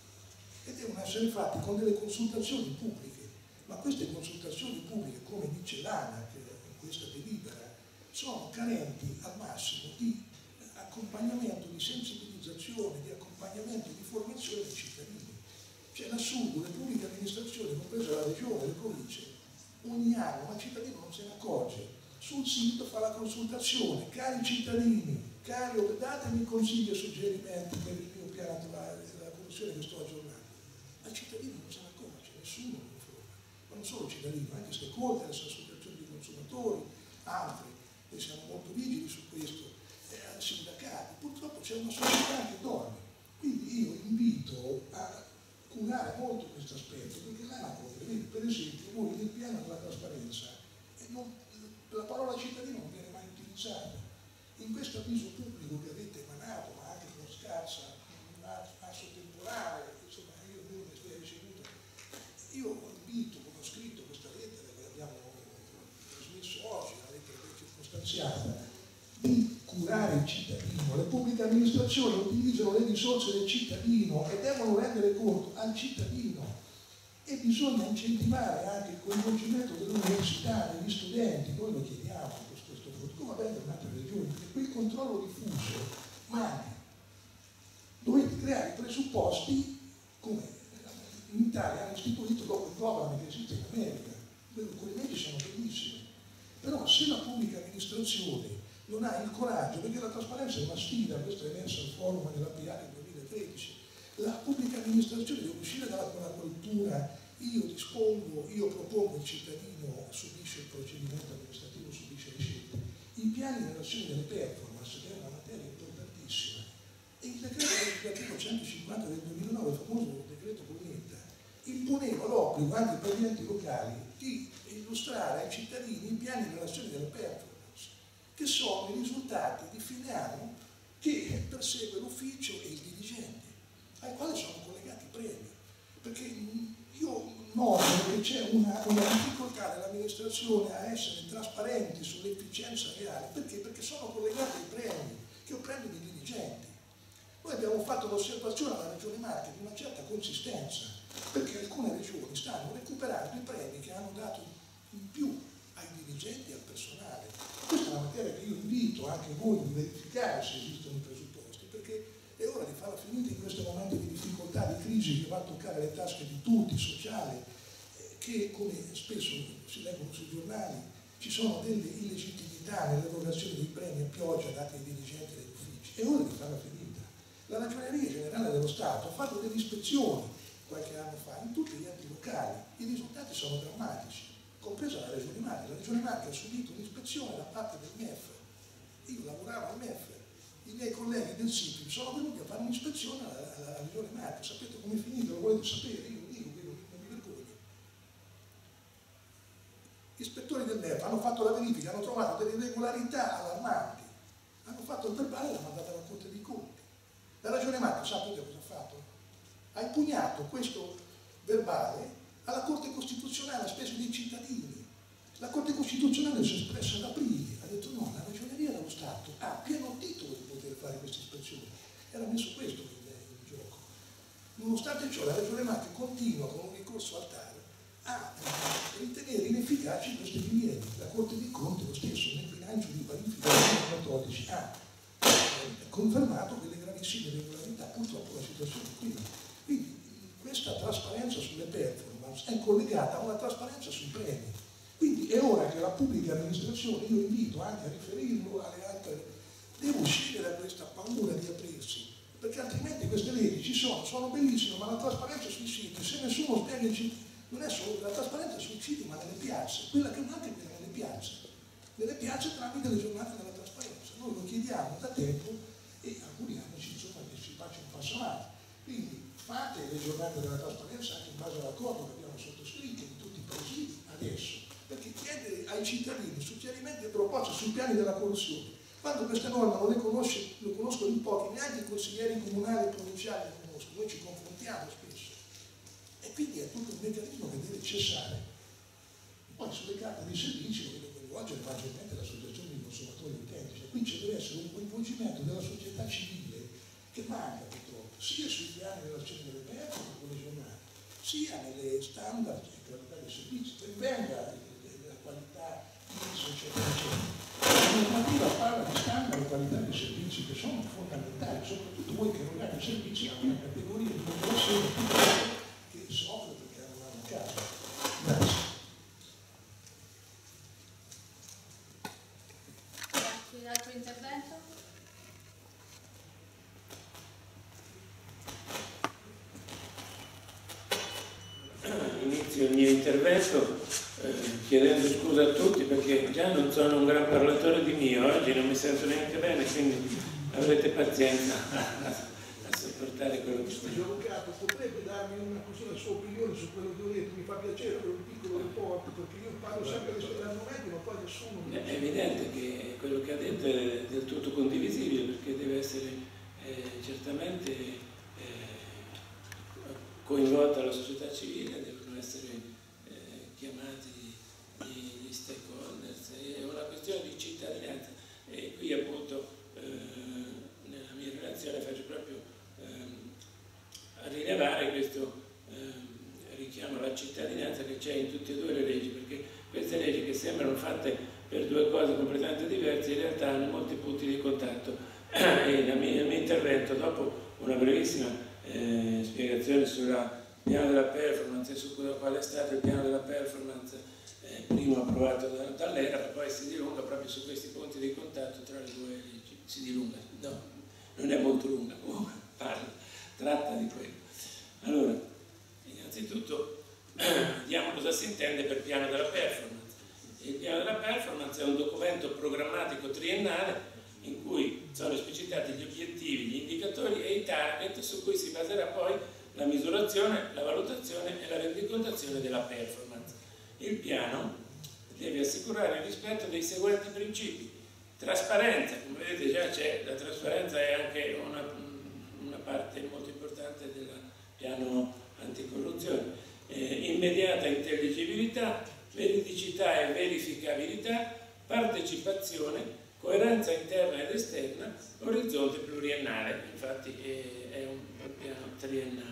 e devono essere fatti con delle consultazioni pubbliche, ma queste consultazioni pubbliche, come dice l'ANAC in questa delibera, sono carenti al massimo di accompagnamento, di sensibilizzazione, di accompagnamento, di formazione dei cittadini. C'è l'assurdo, le pubbliche amministrazioni, compresa la regione, le province, ogni anno, ma il cittadino non se ne accorge, sul sito fa la consultazione, cari cittadini, cari, datemi consigli e suggerimenti per il mio piano della corruzione che sto aggiornando. Ma il cittadino non se ne accorge, nessuno lo informa, ma non solo il cittadino, anche stakeholder, associazioni di consumatori, altri, noi siamo molto vigili su questo, eh, sindacati, purtroppo c'è una società che dorme, quindi io invito a curare molto questo aspetto, perché l'ANAC prevede, per esempio, voi nel piano della trasparenza, e non, la parola cittadino non viene mai utilizzata. In questo avviso pubblico che avete emanato, ma anche con scarsa, un passo temporale, insomma, io non mi stia ricevuto, io invito, come ho scritto questa lettera che abbiamo trasmesso oggi, la lettera ben circostanziata, di curare il cittadino. Le pubbliche amministrazioni utilizzano le risorse del cittadino e devono rendere conto al cittadino, e bisogna incentivare anche il coinvolgimento dell'università, degli studenti. Noi lo chiediamo con questo fondo, come avviene in altre regioni, perché quel controllo diffuso manca. Dovete creare i presupposti, come in Italia hanno istituito dopo il government che esiste in America, quelle leggi sono bellissime, però se la pubblica amministrazione non ha il coraggio, perché la trasparenza è una sfida, questo è emerso al forum della P A del duemilatredici, la pubblica amministrazione deve uscire dalla quella cultura, io dispongo, io propongo, il cittadino subisce il procedimento amministrativo, subisce le scelte. I piani nell'azione delle performance, che è una materia importantissima, e il decreto legislativo centocinquanta del duemilanove, il famoso decreto Brunetta, imponeva l'obbligo anche per gli enti locali di illustrare ai cittadini i piani di relazione delle performance, che sono i risultati di fine anno che persegue l'ufficio e il dirigente, ai quali sono collegati i premi. Perché io noto che c'è una, una difficoltà dell'amministrazione a essere trasparenti sull'efficienza reale, perché? Perché sono collegati ai premi che prendono i dirigenti. Noi abbiamo fatto l'osservazione alla Regione Marche di una certa consistenza, perché alcune regioni stanno recuperando i premi che hanno dato in più ai dirigenti e al personale. Questa è una materia che io invito anche voi di verificare se esistono i presupposti, perché è ora di farla finita in questo momento di difficoltà, di crisi che va a toccare le tasche di tutti, sociale, eh, che come spesso si leggono sui giornali, ci sono delle illegittimità nell'erogazione dei premi a pioggia dati ai dirigenti degli uffici. È ora di farla finita. La Ragioneria Generale dello Stato ha fatto delle ispezioni qualche anno fa in tutti gli enti locali. I risultati sono drammatici, compresa la Regione Marche. La Regione Marche ha subito un'ispezione da parte del M E F. Io lavoravo al M E F, i miei colleghi del S I P I sono venuti a fare un'ispezione alla, alla Regione Marche. Sapete come è finito? Lo volete sapere? Io lo dico, non mi vergogno. Gli ispettori del M E F hanno fatto la verifica, hanno trovato delle irregolarità allarmanti, hanno fatto il verbale e l'hanno mandato alla Corte dei Conti. La Regione Marche, sapete cosa ha fatto? Ha impugnato questo verbale alla Corte Costituzionale a spese dei cittadini. La Corte Costituzionale si è espressa ad aprile, ha detto no, la Ragioneria dello Stato ha pieno titolo di poter fare queste ispezioni. Era messo questo in, in gioco. Nonostante ciò la Regione Marche continua con un ricorso al T A R a ritenere inefficaci questi rilievi. La Corte dei Conti, lo stesso, nel bilancio di verifica del duemilaquattordici ha confermato quelle gravissime irregolarità, purtroppo la situazione è qui. Quindi questa trasparenza sulle performance è collegata a una trasparenza sui premi. Quindi è ora che la pubblica amministrazione, io invito anche a riferirlo alle altre, deve uscire da questa paura di aprirsi, perché altrimenti queste leggi ci sono, sono bellissime, ma la trasparenza sui siti, se nessuno spiega i siti, non è solo la trasparenza sui siti, ma nelle piazze, quella che manca è quella nelle piazze, nelle piazze tramite le giornate della trasparenza. Noi lo chiediamo da tempo e auguriamoci insomma che si faccia un passo avanti. Quindi fate le giornate della trasparenza anche in base all'accordo che abbiamo sottoscritto in tutti i paesi adesso, perché chiedere ai cittadini suggerimenti e proposte sui piani della corruzione, quando queste norme non le conosce, lo conoscono in pochi, neanche i consiglieri comunali e provinciali le conoscono, noi ci confrontiamo spesso. E quindi è tutto un meccanismo che deve cessare. Poi sulle carte dei servizi lo deve coinvolgere maggiormente l'associazione dei consumatori utenti, cioè qui ci deve essere un coinvolgimento della società civile che manca purtroppo, sia sui piani dell'azione delle performance con le giornate, sia nelle standard di qualità dei servizi, che venga la qualità eccetera eccetera. La normativa parla di standard e qualità dei servizi che sono fondamentali, soprattutto voi che erogate servizi a una categoria di popolazione che soffre perché non hanno casa. Grazie. Grazie. Altro intervento? Inizio il mio intervento eh, chiedendo scusa a tutti perché già non sono un gran parlatore di mio, oggi non mi sento neanche bene, quindi avrete pazienza a, a sopportare quello che sto dicendo. Avvocato, potrebbe darmi una, così, la sua opinione su quello che ho detto? Mi fa piacere per un piccolo report, perché io parlo sempre di questi argomenti, ma poi nessuno mi... È evidente che quello che ha detto è del tutto condivisibile, perché deve essere eh, certamente eh, coinvolta la società civile, devono essere eh, chiamati gli, gli stakeholders, è una questione di cittadinanza e qui appunto eh, nella mia relazione faccio proprio eh, a rilevare questo eh, richiamo alla cittadinanza che c'è in tutte e due le leggi, perché queste leggi che sembrano fatte per due cose completamente diverse in realtà hanno molti punti di contatto e il mio, il mio intervento, dopo una brevissima eh, spiegazione sul piano della performance e su quale è stato il piano della performance eh, prima approvato da, dall'E R A, poi si dilunga proprio su questi punti di contatto tra le due leggi, si dilunga, no, non è molto lunga, comunque parla, tratta di quello. Allora, innanzitutto vediamo cosa si intende per piano della performance. Il piano della performance è un documento programmatico triennale in cui sono esplicitati gli obiettivi, gli indicatori e i target su cui si baserà poi la misurazione, la valutazione e la rendicontazione della performance. Il piano deve assicurare il rispetto dei seguenti principi: trasparenza, come vedete già c'è, la trasparenza è anche una, una parte molto importante del piano anticorruzione, eh, immediata intelligibilità, veridicità e verificabilità, partecipazione, coerenza interna ed esterna, orizzonte pluriennale, infatti è, è un piano triennale.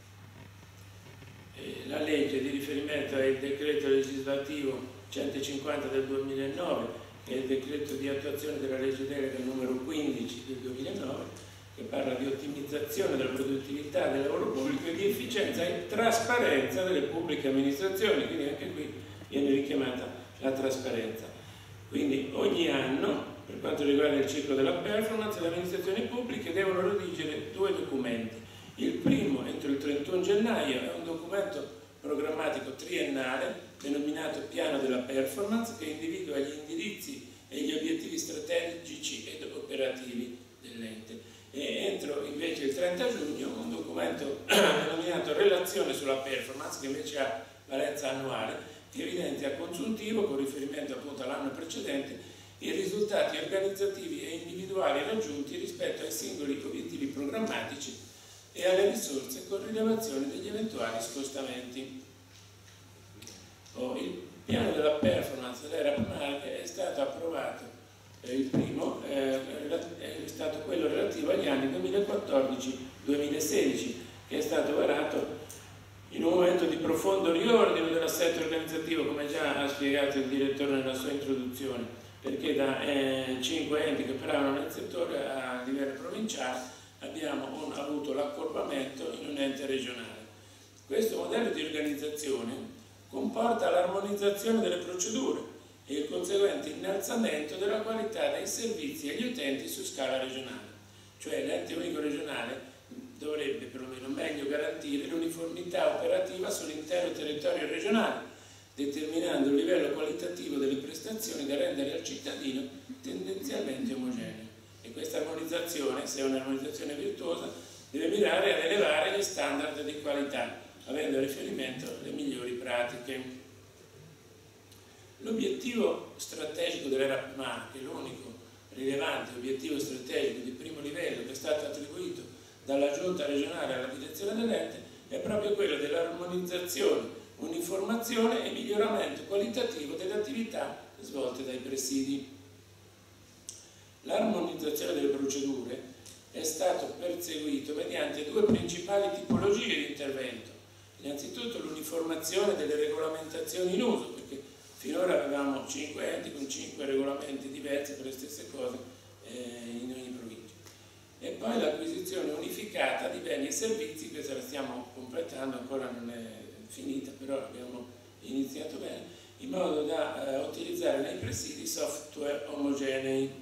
Eh, la legge di riferimento è il decreto legislativo centocinquanta del duemilanove, che è il decreto di attuazione della legge delega numero quindici del duemilanove, che parla di ottimizzazione della produttività del lavoro pubblico e di efficienza e trasparenza delle pubbliche amministrazioni, quindi anche qui viene richiamata la trasparenza. Quindi ogni anno, per quanto riguarda il ciclo della performance, le amministrazioni pubbliche devono redigere due documenti. Il primo, entro il trentuno gennaio, è un documento programmatico triennale denominato Piano della Performance, che individua gli indirizzi e gli obiettivi strategici ed operativi dell'ente. E entro invece il trenta giugno un documento denominato Relazione sulla Performance, che invece ha valenza annuale, che evidenzia a consuntivo, con riferimento appunto all'anno precedente, i risultati organizzativi e individuali raggiunti rispetto ai singoli obiettivi programmatici e alle risorse con rilevazione degli eventuali scostamenti. Oh, il piano della performance dell'E R A P Marche è stato approvato, eh, il primo eh, è stato quello relativo agli anni duemilaquattordici duemilasedici, che è stato varato in un momento di profondo riordino dell'assetto organizzativo, come già ha spiegato il direttore nella sua introduzione, perché da eh, cinque enti che operavano nel settore a livello provinciale abbiamo un, avuto l'accorpamento in un ente regionale. Questo modello di organizzazione comporta l'armonizzazione delle procedure e il conseguente innalzamento della qualità dei servizi agli utenti su scala regionale. Cioè l'ente unico regionale dovrebbe perlomeno meglio garantire l'uniformità operativa sull'intero territorio regionale, determinando un livello qualitativo delle prestazioni da rendere al cittadino tendenzialmente omogeneo. E questa armonizzazione, se è un'armonizzazione virtuosa, deve mirare ad elevare gli standard di qualità, avendo a riferimento le migliori pratiche. L'obiettivo strategico dell'E R A P Marche, l'unico rilevante obiettivo strategico di primo livello che è stato attribuito dalla Giunta regionale alla direzione dell'ente, è proprio quello dell'armonizzazione, uniformazione e miglioramento qualitativo delle attività svolte dai presidi. L'armonizzazione delle procedure è stato perseguito mediante due principali tipologie di intervento. Innanzitutto l'uniformazione delle regolamentazioni in uso, perché finora avevamo cinque enti con cinque regolamenti diversi per le stesse cose eh, in ogni provincia. E poi l'acquisizione unificata di beni e servizi, questa la stiamo completando, ancora non è finita, però abbiamo iniziato bene, in modo da eh, utilizzare nei presidi software omogenei.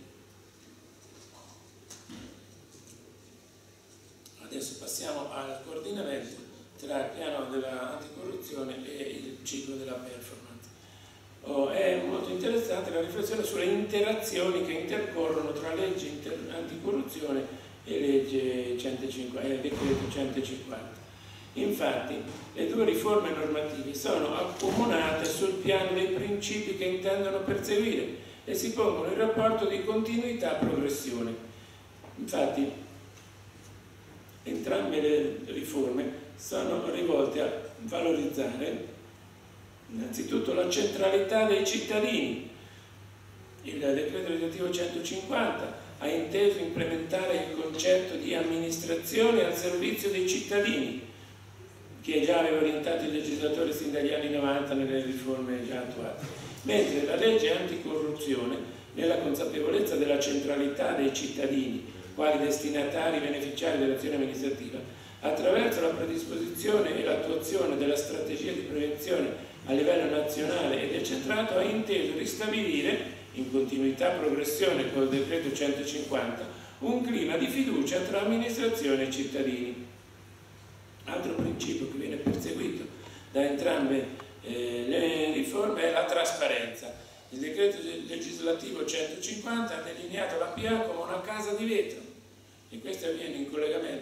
Adesso passiamo al coordinamento tra il piano dell'anticorruzione e il ciclo della performance. Oh, è molto interessante la riflessione sulle interazioni che intercorrono tra legge anticorruzione e legge centocinquanta, eh, decreto centocinquanta. Infatti, le due riforme normative sono accomunate sul piano dei principi che intendono perseguire e si pongono in rapporto di continuità e progressione. Infatti, entrambe le riforme sono rivolte a valorizzare innanzitutto la centralità dei cittadini. Il decreto legislativo centocinquanta ha inteso implementare il concetto di amministrazione al servizio dei cittadini, che già aveva orientato il legislatore sin dagli anni novanta nelle riforme già attuate, mentre la legge anticorruzione, nella consapevolezza della centralità dei cittadini quali destinatari beneficiari dell'azione amministrativa, attraverso la predisposizione e l'attuazione della strategia di prevenzione a livello nazionale e decentrato, ha inteso ristabilire, in continuità e progressione con il decreto centocinquanta, un clima di fiducia tra amministrazione e cittadini. Altro principio che viene perseguito da entrambe eh, le riforme è la trasparenza. Il decreto legislativo centocinquanta ha delineato la P A come una casa di vetro, e questo avviene in collegamento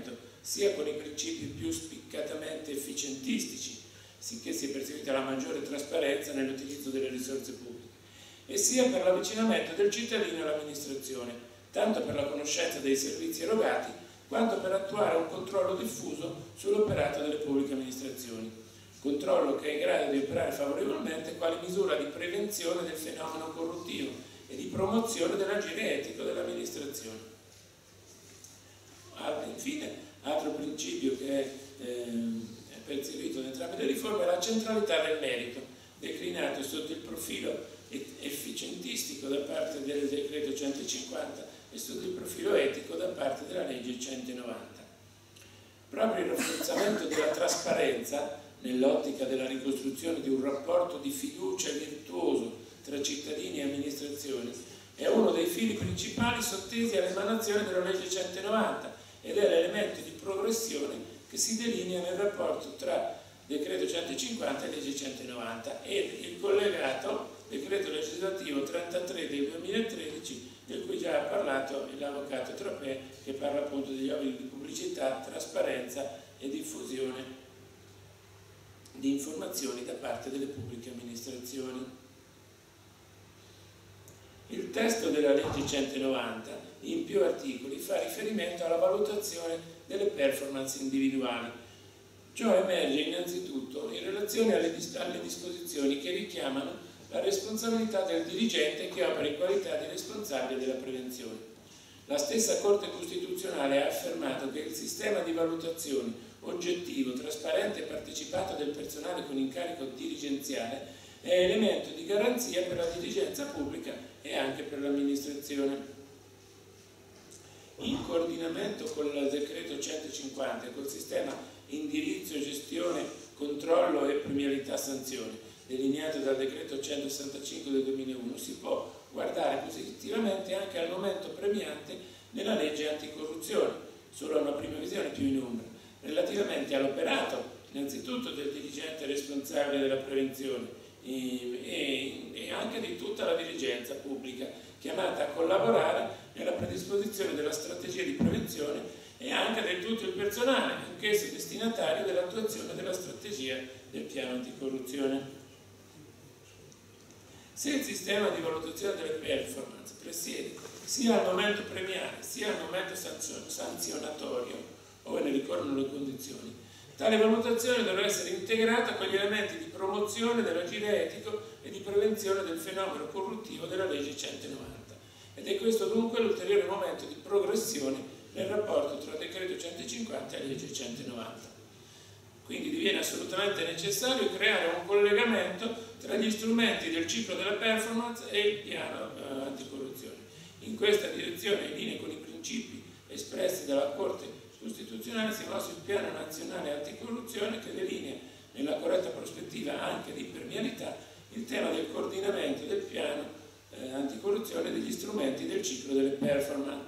sia con i principi più spiccatamente efficientistici, sicché sia perseguita la maggiore trasparenza nell'utilizzo delle risorse pubbliche, e sia per l'avvicinamento del cittadino all'amministrazione, tanto per la conoscenza dei servizi erogati, quanto per attuare un controllo diffuso sull'operato delle pubbliche amministrazioni, controllo che è in grado di operare favorevolmente quale misura di prevenzione del fenomeno corruttivo e di promozione dell'agire etico dell'amministrazione. Infine, altro principio che è ehm, perseguito da entrambe le riforme è la centralità del merito, declinato sotto il profilo efficientistico da parte del decreto centocinquanta e sotto il profilo etico da parte della legge centonovanta. Proprio il rafforzamento della trasparenza nell'ottica della ricostruzione di un rapporto di fiducia virtuoso tra cittadini e amministrazioni è uno dei fili principali sottesi all'emanazione della legge centonovanta ed è l'elemento di progressione che si delinea nel rapporto tra decreto centocinquanta e legge centonovanta ed il collegato decreto legislativo trentatré del duemilatredici, del cui già ha parlato l'avvocato Trapè, che parla appunto degli obblighi di pubblicità, trasparenza e diffusione di informazioni da parte delle pubbliche amministrazioni. Il testo della legge centonovanta in più articoli fa riferimento alla valutazione delle performance individuali. Ciò emerge innanzitutto in relazione alle, dis alle disposizioni che richiamano la responsabilità del dirigente che opera in qualità di responsabile della prevenzione. La stessa Corte Costituzionale ha affermato che il sistema di valutazione oggettivo, trasparente e partecipato del personale con incarico dirigenziale è elemento di garanzia per la dirigenza pubblica e anche per l'amministrazione. In coordinamento con il decreto centocinquanta e col sistema indirizzo, gestione, controllo e premialità sanzioni delineato dal decreto centosessantacinque del duemilauno, si può guardare positivamente anche al momento premiante nella legge anticorruzione, solo a una prima visione più in ombra, relativamente all'operato innanzitutto del dirigente responsabile della prevenzione e, e, e anche di tutta la dirigenza pubblica chiamata a collaborare nella predisposizione della strategia di prevenzione e anche di tutto il personale, anch'esso destinatario dell'attuazione della strategia del piano anticorruzione. Se il sistema di valutazione delle performance presiede sia al momento premiale sia al momento sanzionatorio, ove ne ricorrono le condizioni, tale valutazione dovrà essere integrata con gli elementi di promozione dell'agire etico e di prevenzione del fenomeno corruttivo della legge centonovanta. Ed è questo dunque l'ulteriore momento di progressione nel rapporto tra decreto centocinquanta e legge centonovanta. Quindi diviene assolutamente necessario creare un collegamento tra gli strumenti del ciclo della performance e il piano eh, anticorruzione. In questa direzione, in linea con i principi espressi dalla Corte Costituzionale, si mostra il piano nazionale anticorruzione che delinea nella corretta prospettiva anche di permeabilità il tema del coordinamento del piano eh, anticorruzione degli strumenti del ciclo delle performance.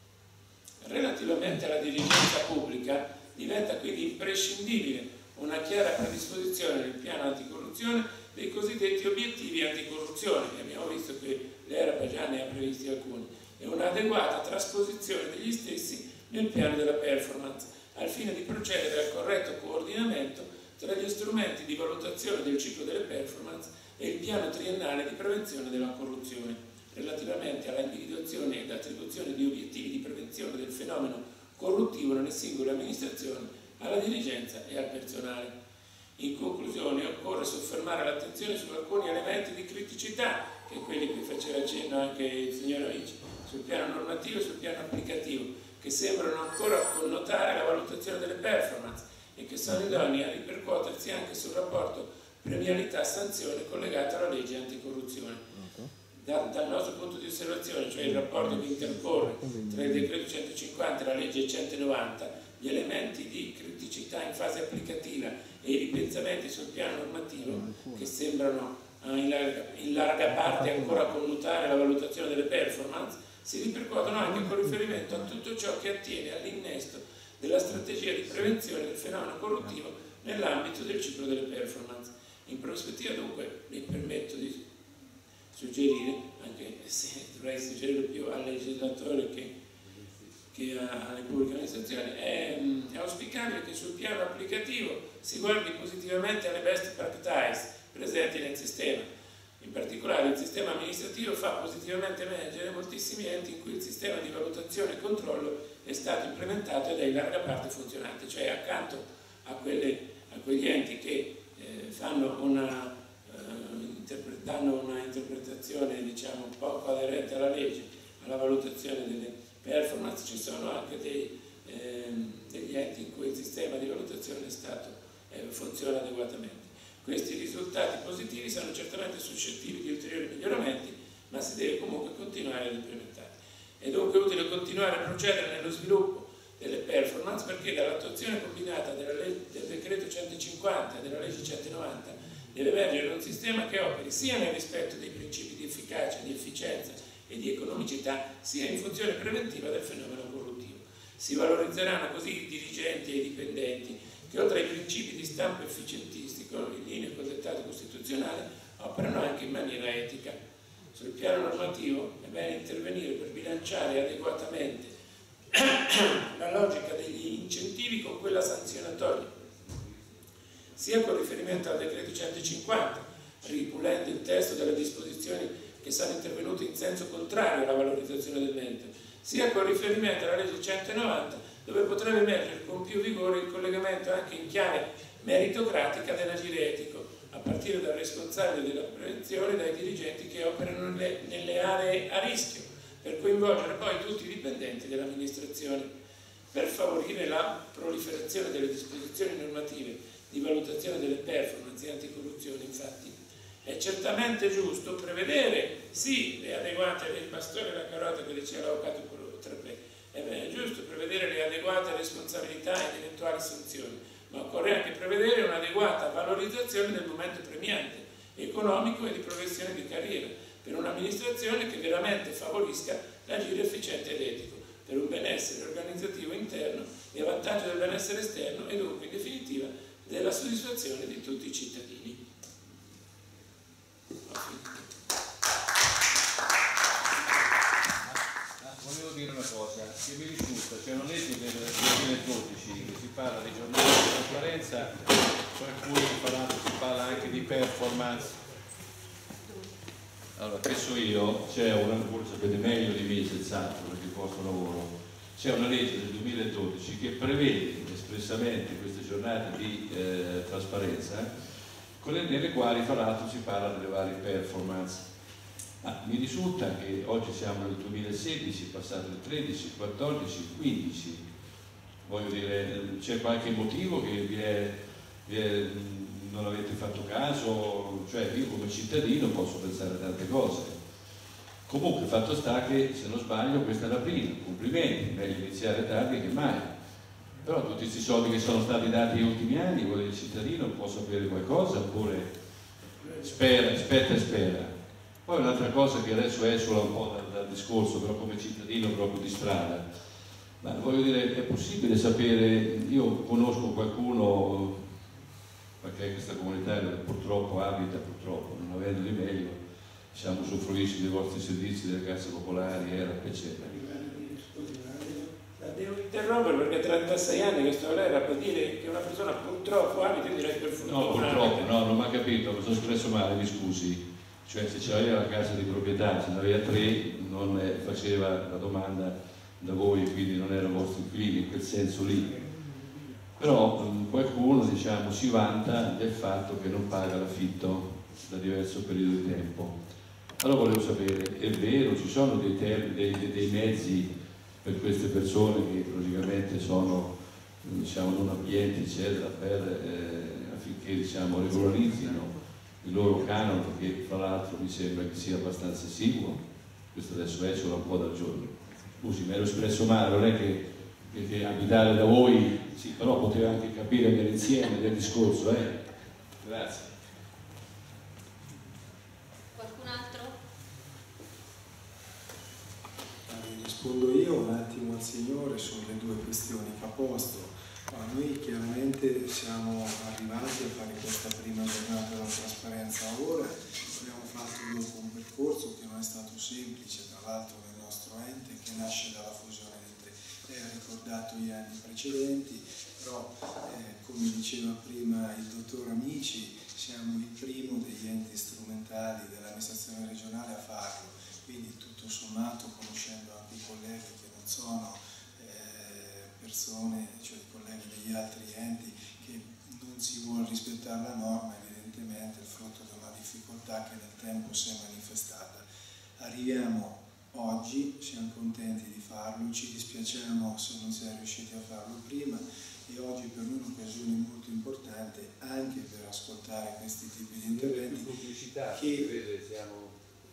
Relativamente alla dirigenza pubblica, diventa quindi imprescindibile una chiara predisposizione del piano anticorruzione dei cosiddetti obiettivi anticorruzione, che abbiamo visto che l'E R A P già ne ha previsti alcuni, e un'adeguata trasposizione degli stessi nel piano della performance, al fine di procedere al corretto coordinamento tra gli strumenti di valutazione del ciclo delle performance e il piano triennale di prevenzione della corruzione, relativamente alla individuazione ed attribuzione di obiettivi di prevenzione del fenomeno corruttivo nelle singole amministrazioni, alla dirigenza e al personale. In conclusione, occorre soffermare l'attenzione su alcuni elementi di criticità, che quelli cui faceva accenno anche il signor Amici, sul piano normativo e sul piano applicativo, che sembrano ancora connotare la valutazione delle performance e che sono idonei a ripercuotersi anche sul rapporto premialità-sanzione collegato alla legge anticorruzione. Da, dal nostro punto di osservazione, cioè il rapporto che intercorre tra il decreto centocinquanta e la legge centonovanta, gli elementi di criticità in fase applicativa e i ripensamenti sul piano normativo, che sembrano eh, in, larga, in larga parte ancora connotare la valutazione delle performance, si ripercuotono anche con riferimento a tutto ciò che attiene all'innesto della strategia di prevenzione del fenomeno corruttivo nell'ambito del ciclo delle performance. In prospettiva dunque mi permetto di suggerire, anche se dovrei suggerire più al legislatore che, che alle pubbliche amministrazioni. È, è auspicabile che sul piano applicativo si guardi positivamente alle best practices presenti nel sistema. In particolare il sistema amministrativo fa positivamente emergere moltissimi enti in cui il sistema di valutazione e controllo è stato implementato ed è in larga parte funzionante, cioè accanto a, quelle, a quegli enti che eh, fanno una, eh, danno una interpretazione diciamo poco aderente alla legge, alla valutazione delle performance, ci sono anche dei, eh, degli enti in cui il sistema di valutazione è stato, eh, funziona adeguatamente. Questi risultati positivi sono certamente suscettibili di ulteriori miglioramenti, ma si deve comunque continuare ad implementarli. È dunque utile continuare a procedere nello sviluppo delle performance perché dall'attuazione combinata della legge, del decreto centocinquanta e della legge centonovanta deve emergere un sistema che operi sia nel rispetto dei principi di efficacia, di efficienza e di economicità, sia in funzione preventiva del fenomeno corruttivo. Si valorizzeranno così i dirigenti e i dipendenti che oltre ai principi di stampo efficientistico in linea con il dettato costituzionale operano anche in maniera etica. Sul piano normativo è bene intervenire per bilanciare adeguatamente la logica degli incentivi con quella sanzionatoria, sia con riferimento al decreto centocinquanta, ripulendo il testo delle disposizioni che sono intervenute in senso contrario alla valorizzazione del merito, sia con riferimento alla legge centonovanta, dove potrebbe emergere con più vigore il collegamento anche in chiave meritocratica dell'agire etico, a partire dal responsabile della prevenzione e dai dirigenti che operano nelle, nelle aree a rischio, per coinvolgere poi tutti i dipendenti dell'amministrazione. Per favorire la proliferazione delle disposizioni normative di valutazione delle performance e anticorruzione, infatti, è certamente giusto prevedere, sì, le adeguate, il bastone e la carota che diceva l'avvocato Trapè, è giusto prevedere le adeguate responsabilità ed eventuali sanzioni, ma occorre anche prevedere un'adeguata valorizzazione del momento premiante, economico e di progressione di carriera, per un'amministrazione che veramente favorisca l'agire efficiente ed etico, per un benessere organizzativo interno e a vantaggio del benessere esterno e dunque in definitiva della soddisfazione di tutti i cittadini. Volevo dire una cosa, che mi risulta, c'è una legge del duemiladodici che si parla di giornate di trasparenza, per cui si parla anche di performance. Allora, che so io, c'è una, voi sapete meglio di me senz'altro perché posto lavoro, c'è una legge del duemiladodici che prevede espressamente queste giornate di eh, trasparenza, con le, nelle quali fra l'altro si parla delle varie performance. Ah, mi risulta che oggi siamo nel duemilasedici, passato il tredici, quattordici, quindici, voglio dire, c'è qualche motivo che vi è, vi è, non avete fatto caso? Cioè io come cittadino posso pensare a tante cose. Comunque il fatto sta che, se non sbaglio, questa è la prima, complimenti, meglio iniziare tardi che mai. Però tutti questi soldi che sono stati dati negli ultimi anni, vuole il cittadino può sapere qualcosa oppure spera, aspetta e spera. Poi un'altra cosa che adesso esula un po' dal, dal discorso, però come cittadino proprio di strada, ma voglio dire, è possibile sapere, io conosco qualcuno, perché questa comunità purtroppo abita, purtroppo, non avendoli meglio, diciamo, usufruisce dei vostri servizi, delle casse popolari, E R A P, eccetera. Devo interrompere perché trentasei anni che sto lei era per dire che una persona purtroppo abita, io direi per fortuna. No, purtroppo, no, non mi ha capito, mi sono espresso male, mi scusi. Cioè se ce l'aveva la casa di proprietà, se ne aveva tre, non faceva la domanda da voi, quindi non era vostro inquilino in quel senso lì. Però mh, qualcuno, diciamo, si vanta del fatto che non paga l'affitto da diverso periodo di tempo. Allora volevo sapere, è vero, ci sono dei, dei, dei mezzi per queste persone che logicamente sono, diciamo, non abbienti, eccetera, per, eh, affinché, diciamo, regolarizzino il loro canone, che fra l'altro mi sembra che sia abbastanza esiguo. Questo adesso esula un po' dal giorno. Scusi, mi ero espresso male, non è che, che, che abitare da voi, sì, però poteva anche capire l'insieme del discorso, eh? Grazie. Qualcun altro? Rispondo io un attimo al Signore sulle due questioni che ha posto. Noi chiaramente siamo arrivati a fare questa prima giornata della trasparenza ora, abbiamo fatto dopo un percorso che non è stato semplice, tra l'altro nel nostro ente, che nasce dalla fusione dei tre. ricordato gli anni precedenti, però eh, come diceva prima il dottor Amici, siamo il primo degli enti strumentali dell'amministrazione regionale a farlo, quindi tutto sommato, conoscendo anche i colleghi che non sono eh, persone, cioè i colleghi degli altri enti, che non si vuole rispettare la norma, evidentemente è il frutto di una difficoltà che nel tempo si è manifestata. Arriviamo oggi, siamo contenti di farlo, ci dispiacevamo se non si è riusciti a farlo prima, e oggi per noi è un'occasione molto importante anche per ascoltare questi tipi di interventi. Pubblicità, che vede, siamo...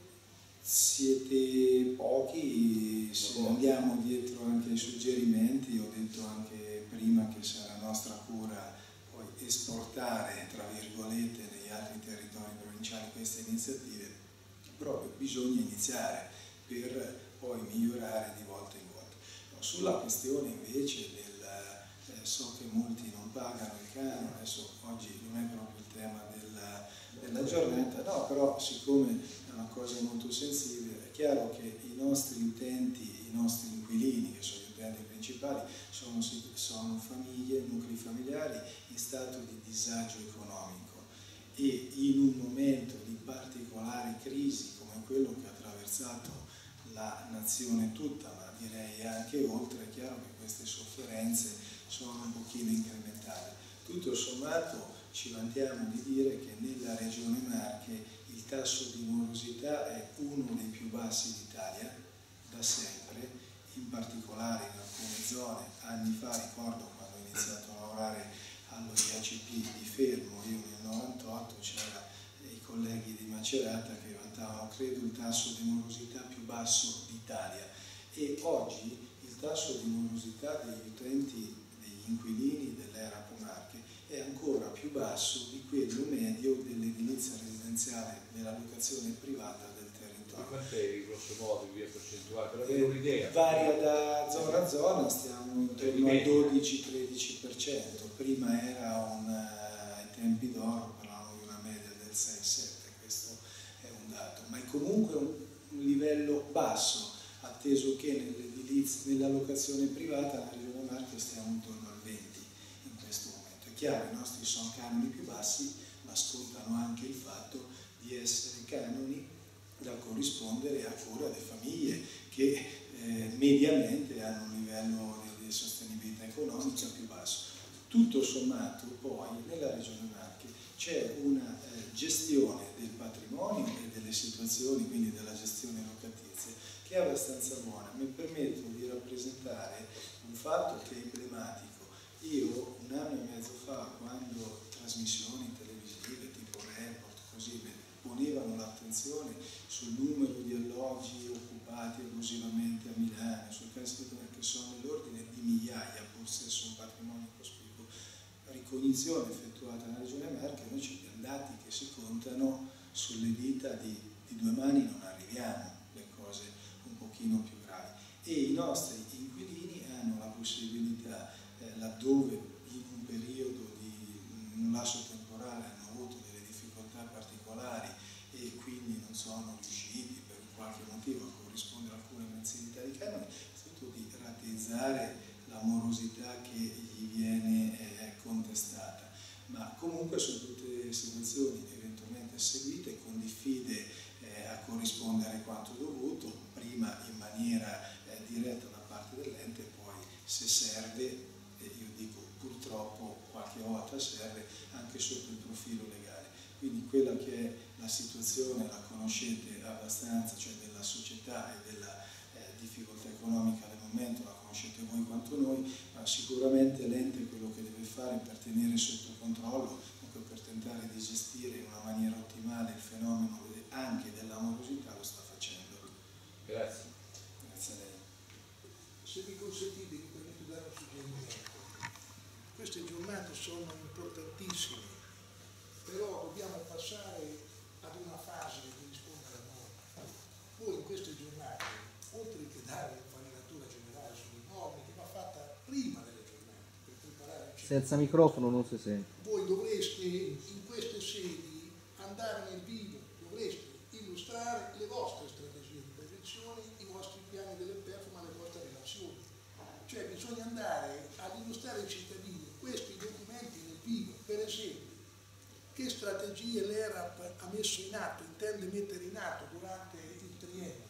siete pochi, se andiamo dietro anche ai suggerimenti. Ho detto anche prima che sarà nostra cura poi esportare, tra virgolette, negli altri territori provinciali queste iniziative, proprio bisogna iniziare per poi migliorare di volta in volta. No, sulla questione invece del, eh, so che molti non pagano il canone, adesso oggi non è proprio il tema della, della giornata, no, però siccome è una cosa molto sensibile, è chiaro che i nostri utenti, i nostri inquilini, che sono gli utenti principali, sono, sono famiglie, nuclei familiari in stato di disagio economico, e in un momento di particolare crisi come quello che ha attraversato la nazione tutta, ma direi anche oltre, è chiaro che queste sofferenze sono un pochino incrementate. Tutto sommato ci vantiamo di dire che nella regione Marche il tasso di morosità è uno dei più bassi d'Italia da sempre, in particolare in alcune zone. Anni fa ricordo quando ho iniziato a lavorare allo I A C P di Fermo, io nel novantotto, c'era i colleghi di Macerata che vantavano, credo, il tasso di morosità più basso d'Italia, e oggi il tasso di morosità degli utenti, degli inquilini dell'E R A P Marche è ancora più basso di quello medio dell'edilizia residenziale, della locazione privata del territorio. Quant'è grosso modo in via percentuale? Per avere un'idea. Varia da zona a zona, stiamo intorno al dodici tredici per cento, prima era un, ai tempi d'oro parlavamo di una media del sei sette, questo è un dato, ma è comunque un, un livello basso, atteso che nella locazione privata nella regione Marche stiamo intorno al venti in questo momento. È chiaro, i nostri sono canoni più bassi, ma scontano anche il fatto di essere canoni da corrispondere a cura delle famiglie che eh, mediamente hanno un livello di, di sostenibilità economica più basso. Tutto sommato poi nella regione Marche c'è una eh, gestione del patrimonio e delle situazioni, quindi della gestione locatizia, che è abbastanza buona. Mi permetto di rappresentare un fatto che è emblematico. Io un anno e mezzo fa, quando trasmissioni televisive tipo Report così ponevano l'attenzione sul numero di alloggi occupati abusivamente a Milano, sul caso che sono nell'ordine di migliaia, pur se su un patrimonio cospicuo, ricognizione effettuata nella regione Marche, noi abbiamo dati che si contano sulle dita di, di due mani, non arriviamo, le cose un pochino più gravi. E i nostri inquilini hanno la possibilità, eh, laddove in un periodo di in un lasso temporale hanno avuto delle difficoltà particolari e quindi non sono riusciti per qualche motivo a corrispondere a alcune mensilità di canone, soprattutto di rateizzare la morosità che gli viene eh, contestata. Ma comunque sono tutte situazioni eventualmente seguite con diffide eh, a corrispondere quanto dovuto, prima in maniera eh, diretta da parte dell'ente, poi se serve, eh, io dico purtroppo qualche volta serve anche sotto il profilo legale. Quindi quella che è la situazione la conoscete abbastanza, cioè della società e della eh, difficoltà economica del momento la conoscete voi quanto noi, ma sicuramente l'ente quello che deve fare per tenere sotto controllo, comunque per tentare di gestire in una maniera ottimale il fenomeno anche della morosità, lo sta facendo. Grazie. Grazie a lei. Se mi consentite, mi permetto di dare un suggerimento. Queste giornate sono importantissime, però dobbiamo passare ad una fase di rispondere a noi. Voi in queste giornate, oltre che dare un'infarinatura generale sulle norme che va fatta prima delle giornate, per preparare il senza microfono non si sente. Voi dovreste in queste sedi andare nel vivo, dovreste illustrare le vostre strategie di prevenzione, i vostri piani delle performance, le vostre relazioni. Cioè bisogna andare ad illustrare ai cittadini questi documenti nel vivo, per esempio che strategie l'E R A P ha messo in atto, intende mettere in atto durante il triennio,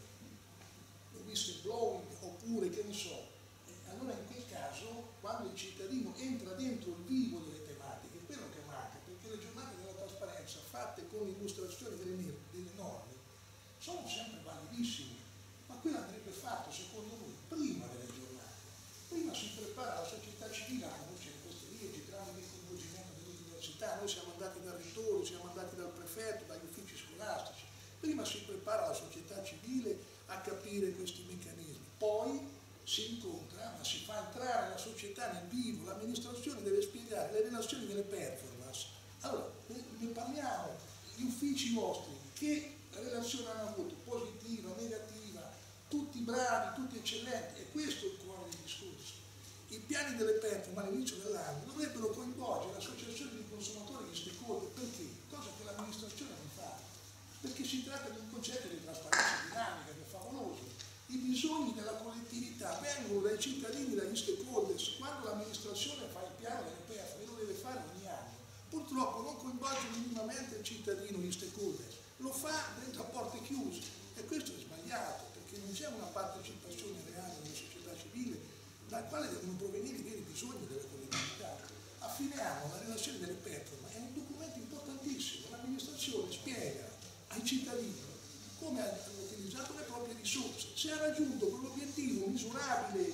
il whistleblowing oppure che ne so. E allora in quel caso, quando il cittadino entra dentro il vivo delle tematiche, è quello che manca, perché le giornate della trasparenza fatte con l'illustrazione delle, delle norme sono sempre validissime, ma quello andrebbe fatto secondo noi prima delle giornate. Prima si prepara la società civile a conoscere queste leggi tramite il coinvolgimento dell'università. Noi siamo andati dal rettore, siamo andati dal prefetto, dagli uffici scolastici. Prima si prepara la società civile a capire questi meccanismi, poi si incontra, ma si fa entrare la società nel vivo, l'amministrazione deve spiegare le relazioni delle performance. Allora, ne parliamo, gli uffici vostri, che relazione hanno avuto, positiva, negativa, tutti bravi, tutti eccellenti, e questo è il cuore del discorso. I piani delle performance all'inizio dell'anno dovrebbero coinvolgere l'associazione di consumatori e gli stakeholder, perché? Cosa che l'amministrazione non fa, perché si tratta di un concetto di trasparenza dinamica che è favoloso. I bisogni della collettività vengono dai cittadini, dagli stakeholders. Quando l'amministrazione fa il piano delle performance, lo deve fare ogni anno, purtroppo non coinvolge minimamente il cittadino, gli stakeholders, lo fa dentro a porte chiuse, e questo è sbagliato, perché non c'è una partecipazione reale della società civile dal quale devono provenire i veri bisogni della collettività. A fine anno la relazione delle performance è un documento importantissimo, l'amministrazione spiega ai cittadini come hanno utilizzato le proprie risorse, se ha raggiunto quell'obiettivo misurabile.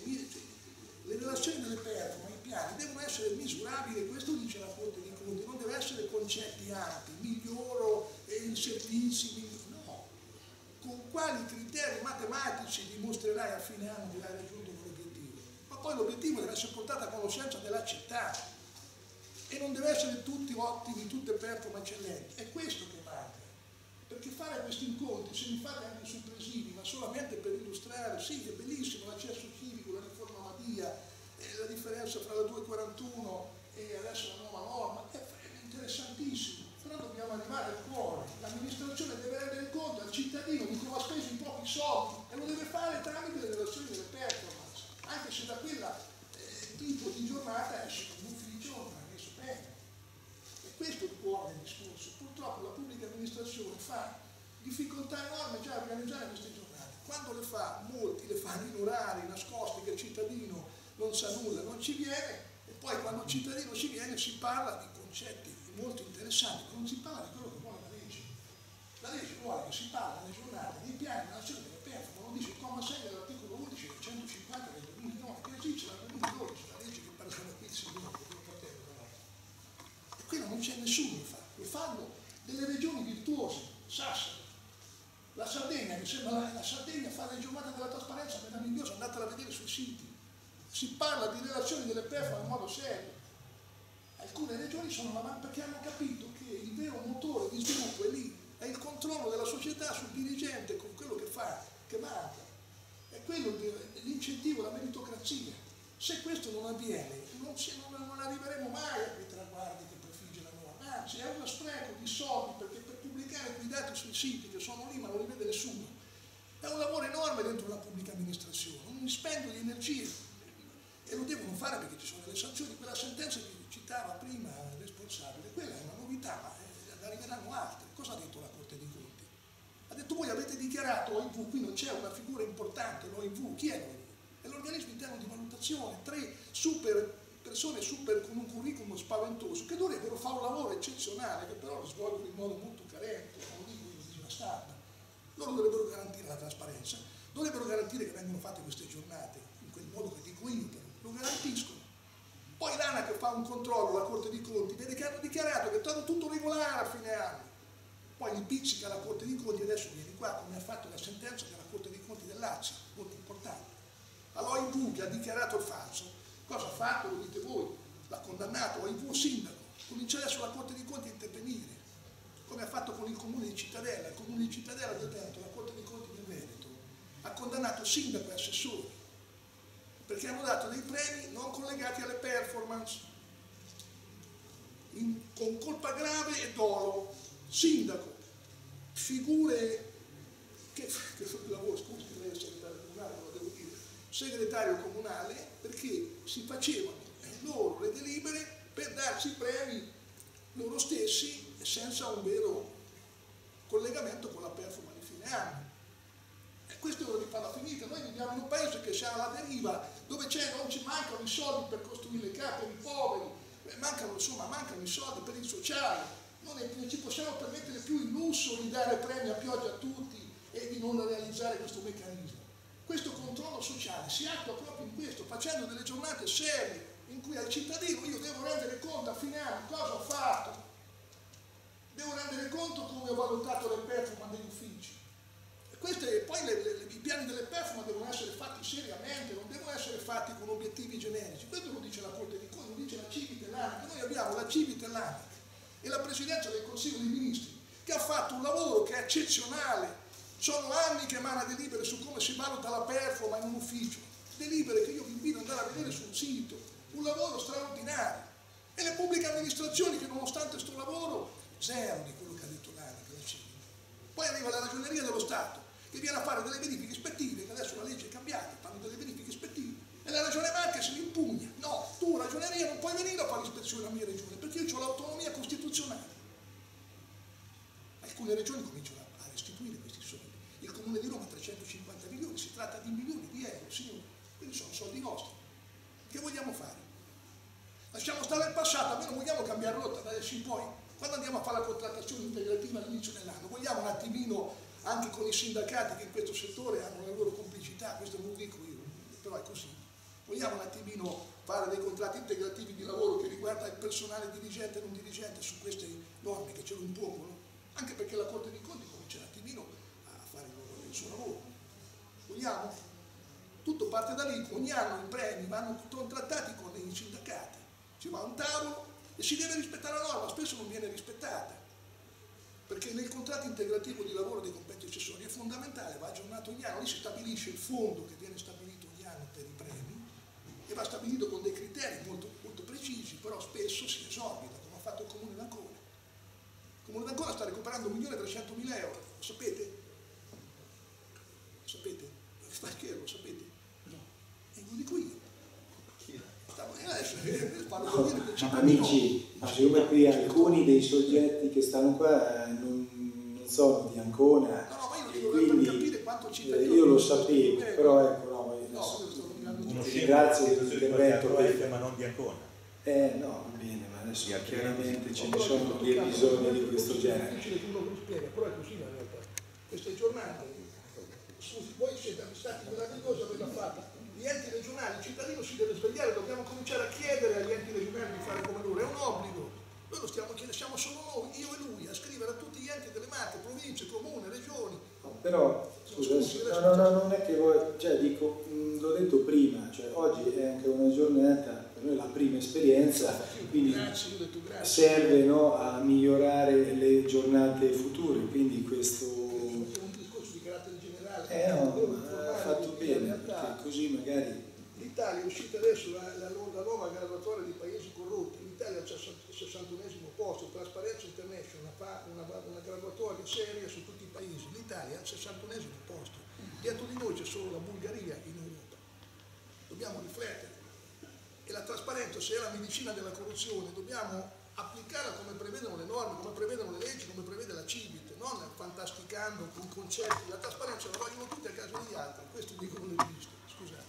Le relazioni delle performance, i piani devono essere misurabili, questo dice la Corte dei Conti, non deve essere concetti ampi, miglioro i servizi, no. Con quali criteri matematici dimostrerai a fine anno che hai raggiunto quell'obiettivo? Ma poi l'obiettivo deve essere portato a conoscenza della città e non deve essere tutti ottimi, tutte performance eccellenti, è questo che manca. Perché fare questi incontri, se li fate anche suppressivi, ma solamente per illustrare, sì, è bellissimo l'accesso civico, la riforma Madia, eh, la differenza fra la duecentoquarantuno e adesso la nuova norma, è, è interessantissimo, però dobbiamo arrivare al cuore. L'amministrazione deve rendere conto al cittadino di come ha speso i propri soldi e lo deve fare tramite le relazioni delle performance, anche se da quella eh, tipo di giornata esce un ufficio, non è messo bene. Questo è il cuore del discorso. Purtroppo la pubblica amministrazione fa difficoltà enormi già a organizzare queste giornate. Quando le fa, molti le fanno in orari nascosti che il cittadino non sa nulla, non ci viene, e poi quando il cittadino ci viene si parla di concetti molto interessanti, ma non si parla di quello che vuole la legge. La legge vuole che si parla nelle giornate, nei piani, nella nazione delle performance, lo dice il comma sei dell'articolo undici del centocinquanta del duemilanove, che esiste dal duemiladodici, la legge che parla qui il signore, qui non c'è nessuno che fa, lo fanno delle regioni virtuose, Sassari, la Sardegna, mi sembra la, la Sardegna fa le giornate della trasparenza meravigliosa, andatela a vedere sui siti, si parla di relazioni delle performance in modo serio. Alcune regioni sono la mano perché hanno capito che il vero motore di sviluppo è lì, è il controllo della società sul dirigente con quello che fa, che manca, è quello dell'incentivo alla meritocrazia. Se questo non avviene, non, non, non arriveremo mai a quei traguardi che prefigge la norma, anzi è uno spreco di soldi, perché per pubblicare quei dati sui siti che sono lì ma non li vede nessuno, è un lavoro enorme dentro la pubblica amministrazione, un dispendio di energie, e lo devono fare perché ci sono delle sanzioni. Quella sentenza che citava prima il responsabile, quella è una novità, ma eh, arriveranno altre. Cosa ha detto la Corte dei Conti? Ha detto: voi avete dichiarato O I V, qui non c'è una figura importante, l'O I V, chi è l'O I V? È l'organismo interno di valutazione, tre super persone super con un curriculum spaventoso che dovrebbero fare un lavoro eccezionale, che però lo svolgono in modo molto carente, non dico di una stampa. Loro dovrebbero garantire la trasparenza, dovrebbero garantire che vengono fatte queste giornate in quel modo che dico io, lo garantiscono. Poi l'ANA che fa un controllo, la Corte dei Conti, vede che hanno dichiarato che è stato tutto regolare a fine anno. Poi li pizzica la Corte dei Conti e adesso viene qua, come ha fatto la sentenza della Corte dei Conti del Lazio, molto importante. All'O I V che ha dichiarato il falso, cosa ha fatto? Lo dite voi, l'ha condannato, O I V sindaco, comincia adesso la Corte dei Conti a intervenire, come ha fatto con il Comune di Cittadella. Il Comune di Cittadella del Veneto, la Corte dei Conti del Veneto, ha condannato sindaco e assessori, perché hanno dato dei premi non collegati alle performance, in, con colpa grave e dolo. Sindaco, figure che, che lavoro, scusi, lei è segretario comunale, lo devo dire, segretario comunale, perché si facevano loro le delibere per darsi premi loro stessi senza un vero collegamento con la performance di fine anno. E questo è ora di farla finita. Noi viviamo in un paese che sia alla deriva, dove non ci mancano i soldi per costruire le case per i poveri, mancano, insomma, mancano i soldi per il sociale. Non, è, non ci possiamo permettere più il lusso di dare premi a pioggia a tutti e di non realizzare questo meccanismo. Questo controllo sociale si attua proprio in questo, facendo delle giornate serie in cui al cittadino io devo rendere conto a fine anno cosa ho fatto, devo rendere conto come ho valutato le performance degli uffici. E queste, poi le, le, i piani delle performance devono essere fatti seriamente, non devono essere fatti con obiettivi generici. Questo lo dice la Corte di Conti, lo dice la Civit e l'ANAC. Noi abbiamo la Civit e l'ANAC e la Presidenza del Consiglio dei Ministri che ha fatto un lavoro che è eccezionale. Sono anni che emana delibere su come si valuta la performance in un ufficio, delibere che io vi invito ad andare a vedere sul sito, un lavoro straordinario. E le pubbliche amministrazioni che nonostante questo lavoro, zero di quello che ha detto l'ANAC, la Civit. Poi arriva la Ragioneria dello Stato che viene a fare delle verifiche ispettive, che adesso la legge è cambiata, fanno delle verifiche ispettive, e la Regione Marche se li impugna. No, tu Ragioneria non puoi venire a fare l'ispezione alla mia regione, perché io ho l'autonomia costituzionale. Alcune regioni cominciano a restituire questi soldi. Il Comune di Roma ha trecentocinquanta milioni, si tratta di milioni di euro, signori, quindi sono soldi nostri. Che vogliamo fare? Lasciamo stare il passato, almeno vogliamo cambiare rotta da adesso in poi. Quando andiamo a fare la contrattazione integrativa all'inizio dell'anno, vogliamo un attimino, anche con i sindacati che in questo settore hanno la loro complicità, questo non lo dico io, però è così, vogliamo un attimino fare dei contratti integrativi di lavoro che riguarda il personale dirigente e non dirigente su queste norme che ce lo impongono, anche perché la Corte dei Conti comincia un attimino a fare il suo lavoro. Vogliamo? Tutto parte da lì, ogni anno i premi vanno contrattati con i sindacati, ci va a un tavolo e si deve rispettare la norma, spesso non viene rispettata, perché nel contratto integrativo di lavoro dei competti accessori è fondamentale, va aggiornato ogni anno, lì si stabilisce il fondo che viene stabilito ogni anno per i premi e va stabilito con dei criteri molto, molto precisi, però spesso si esorbita, come ha fatto il Comune d'Ancona. Il Comune d'Ancona sta recuperando un milione e trecentomila euro, lo sapete? Lo sapete? Sta scherzo, lo sapete? No. E lo dico io. No, amici, siccome qui alcuni dei soggetti che stanno qua non, non sono di Ancona, no, no, ma io e devo quindi capire quanto eh, io lo sapevo, però ecco, no, uno grazie dell'intervento che... ma non di Ancona. Eh no, va bene, ma adesso chiaramente ce ne sono di episodi di questo genere. Però è così la realtà. Queste giornate, voi siete stati meravigliosi averla fatta. Gli enti regionali, il cittadino si deve svegliare, dobbiamo cominciare a chiedere agli enti regionali di fare come loro, è un obbligo. Noi lo stiamo chiedendo, siamo solo noi, io e lui, a scrivere a tutti gli enti delle Marche, province, comune, regioni. No, però, scusa, no, no, no, non è che voi, cioè dico, mh, l'ho detto prima, cioè oggi è anche una giornata, per noi la prima esperienza, quindi grazie, io ho detto grazie. Serve, no, a migliorare le giornate future, quindi questo... È un discorso di carattere generale. Eh no, ha fatto bene, perché così magari... L'Italia è uscita adesso la, la, la nuova graduatoria di paesi corrotti, l'Italia è al sessantunesimo posto, Trasparenza International fa una, una graduatoria seria su tutti i paesi, l'Italia è al sessantunesimo posto, dietro di noi c'è solo la Bulgaria in Europa, dobbiamo riflettere e la trasparenza, se è la medicina della corruzione, dobbiamo applicarla come prevedono le norme, come prevedono le leggi, come prevede la Civit, non fantasticando con concetti, la trasparenza la vogliono tutti a casa degli altri, questo dicono le giuristi, scusate.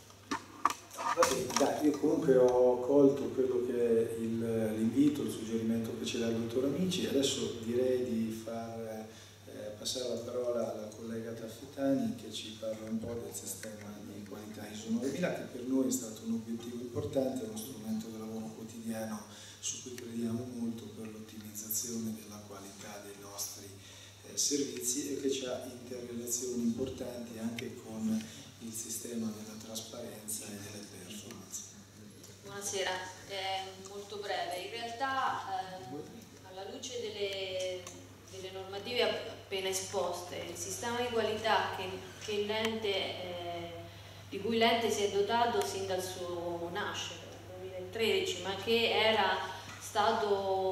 Va bene, dai, io comunque ho colto quello che è l'invito, il, il suggerimento che ci dà il dottor Amici, adesso direi di far eh, passare la parola alla collega Taffetani che ci parla un po' del sistema di qualità I S O novemila, che per noi è stato un obiettivo importante, uno strumento di lavoro quotidiano su cui crediamo molto per l'ottimizzazione della qualità dei nostri eh, servizi e che ha interrelazioni importanti anche con il sistema della trasparenza e delle performance. Buonasera, è molto breve. In realtà eh, alla luce delle, delle normative appena esposte, il sistema di qualità che, che l'ente, eh, di cui l'ente si è dotato sin dal suo nascere, nel duemilatredici, ma che era stato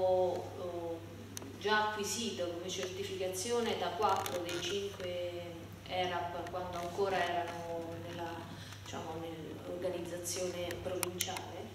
oh, già acquisito come certificazione da quattro dei cinque E R A P quando ancora erano nella, diciamo, nell'organizzazione provinciale,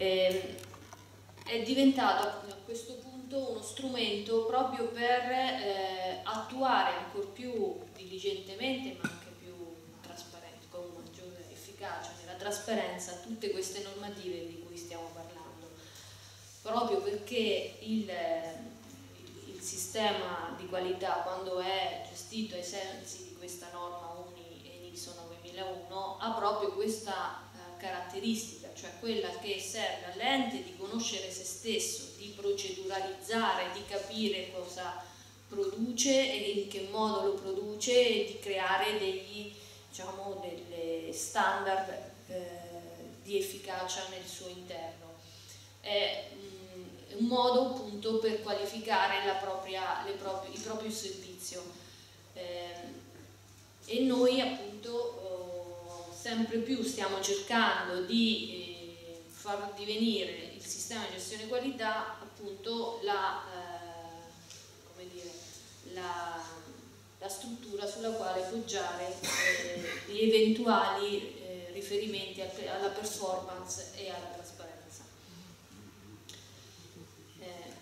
eh, è diventato a questo punto uno strumento proprio per eh, attuare ancora più diligentemente, ma anche più trasparente, con maggiore efficacia nella trasparenza, tutte queste normative di cui stiamo parlando, proprio perché il, il sistema di qualità, quando è gestito ai sensi di questa norma UNI e NISO novemilauno, ha proprio questa eh, caratteristica, cioè quella che serve all'ente di conoscere se stesso, di proceduralizzare, di capire cosa produce e in che modo lo produce e di creare degli, diciamo, delle standard eh, di efficacia nel suo interno. È mh, un modo appunto per qualificare la propria, le proprie, il proprio servizio eh, e noi appunto oh, sempre più stiamo cercando di eh, far divenire il sistema di gestione qualità appunto la eh, come dire, La, la struttura sulla quale poggiare eh, gli eventuali eh, riferimenti al, alla performance e alla trasparenza. Eh,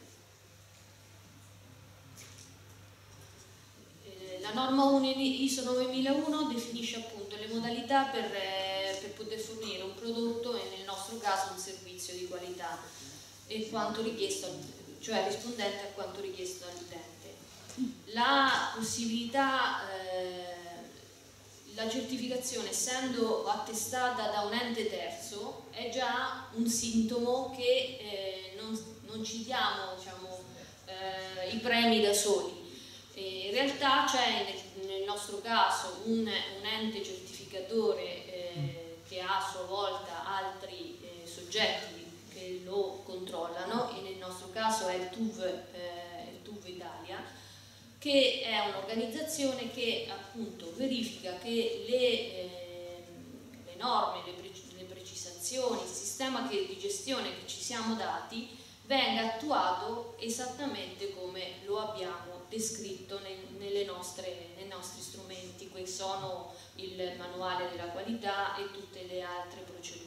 eh, la norma UNI ISO novemilauno definisce appunto le modalità per, eh, per poter fornire un prodotto e nel nostro caso un servizio di qualità e quanto richiesto, cioè rispondente a quanto richiesto dall'utente. La possibilità, eh, la certificazione essendo attestata da un ente terzo è già un sintomo che eh, non, non ci diamo, diciamo, eh, i premi da soli. E in realtà c'è nel, nel nostro caso un, un ente certificatore eh, che ha a sua volta altri eh, soggetti che lo controllano e nel nostro caso è il T U V, eh, il T U V Italia, che è un'organizzazione che appunto verifica che le, eh, le norme, le, pre le precisazioni, il sistema che, di gestione che ci siamo dati venga attuato esattamente come lo abbiamo descritto nel, nelle nostre, nei nostri strumenti, che sono il manuale della qualità e tutte le altre procedure.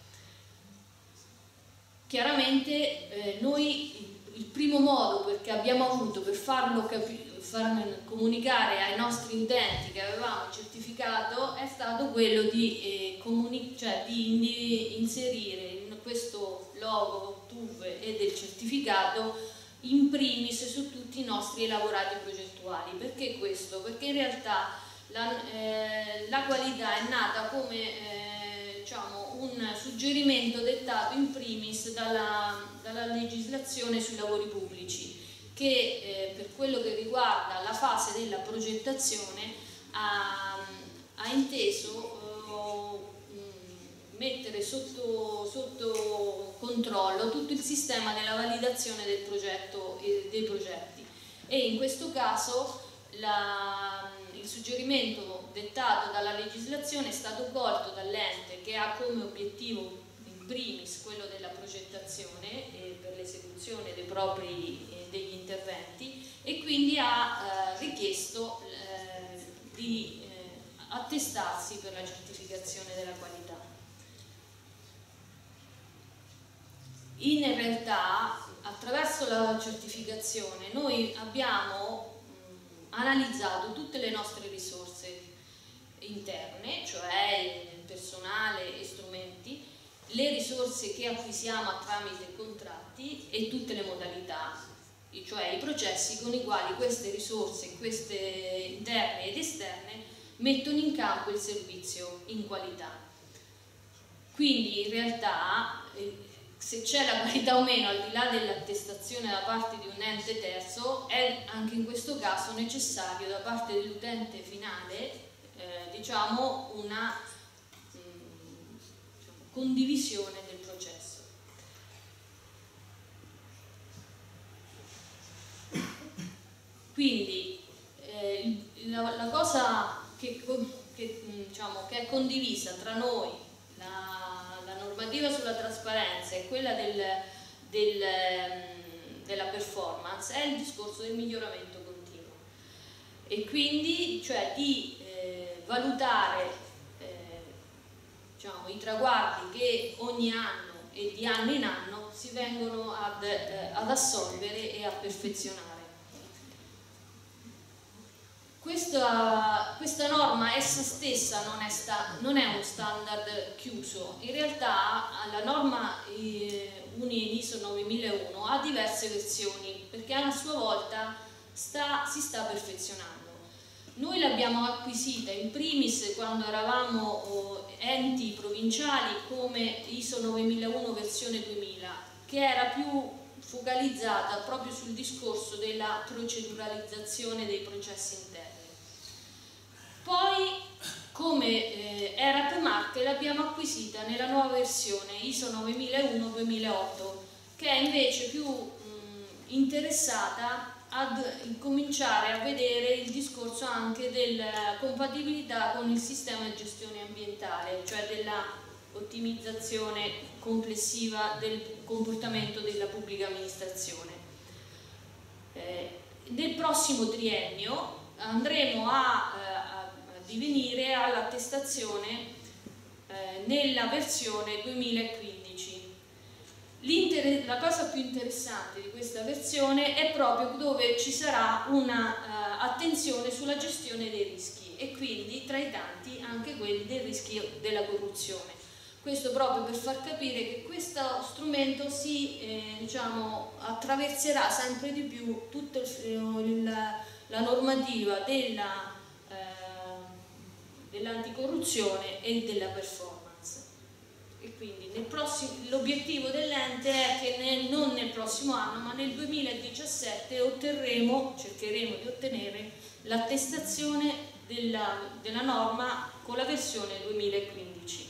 Chiaramente eh, noi il primo modo perché abbiamo avuto per farlo far comunicare ai nostri utenti che avevamo il certificato è stato quello di, eh, cioè di inserire in questo logo T U V e del certificato in primis su tutti i nostri elaborati progettuali. Perché questo? Perché in realtà la, eh, la qualità è nata come eh, diciamo, un suggerimento dettato in primis dalla, dalla legislazione sui lavori pubblici, che eh, per quello che riguarda la fase della progettazione ha, ha inteso eh, mettere sotto, sotto controllo tutto il sistema della validazione del progetto e dei progetti, e in questo caso la, il suggerimento dettato dalla legislazione è stato colto dall'ente, che ha come obiettivo in primis quello della progettazione e per l'esecuzione dei propri eh, degli interventi, e quindi ha eh, richiesto eh, di eh, attestarsi per la certificazione della qualità. In realtà, attraverso la certificazione noi abbiamo mh, analizzato tutte le nostre risorse interne, cioè personale e strumenti, le risorse che acquisiamo tramite contratti e tutte le modalità, cioè i processi con i quali queste risorse, queste interne ed esterne, mettono in campo il servizio in qualità. Quindi in realtà se c'è la qualità o meno, al di là dell'attestazione da parte di un ente terzo, è anche in questo caso necessario da parte dell'utente finale eh, diciamo una condivisione del processo. Quindi eh, la, la cosa che, che, diciamo, che è condivisa tra noi, la, la normativa sulla trasparenza e quella del, del, della performance, è il discorso del miglioramento continuo, e quindi cioè di eh, valutare diciamo, i traguardi che ogni anno e di anno in anno si vengono ad, eh, ad assolvere e a perfezionare. Questa, questa norma essa stessa non è, sta, non è uno standard chiuso, in realtà la norma eh, UNI I S O novemilauno ha diverse versioni perché a sua volta sta, si sta perfezionando. Noi l'abbiamo acquisita in primis quando eravamo oh, enti provinciali come I S O novemilauno versione duemila, che era più focalizzata proprio sul discorso della proceduralizzazione dei processi interni. Poi, come eh, E R A P Marche, l'abbiamo acquisita nella nuova versione I S O novemilauno duemilaotto, che è invece più mh, interessata ad cominciare a vedere il discorso anche della compatibilità con il sistema di gestione ambientale, cioè della ottimizzazione complessiva del comportamento della pubblica amministrazione. Eh, nel prossimo triennio andremo a, a, a divenire all'attestazione eh, nella versione duemilaquindici. La cosa più interessante di questa versione è proprio dove ci sarà una uh, attenzione sulla gestione dei rischi e quindi tra i tanti anche quelli del rischio della corruzione. Questo proprio per far capire che questo strumento si eh, diciamo, attraverserà sempre di più tutta la normativa della, eh, dell'anticorruzione e della performance. E quindi l'obiettivo dell'ente è che nel, non nel prossimo anno ma nel duemiladiciassette otterremo, cercheremo di ottenere l'attestazione della, della norma con la versione duemilaquindici.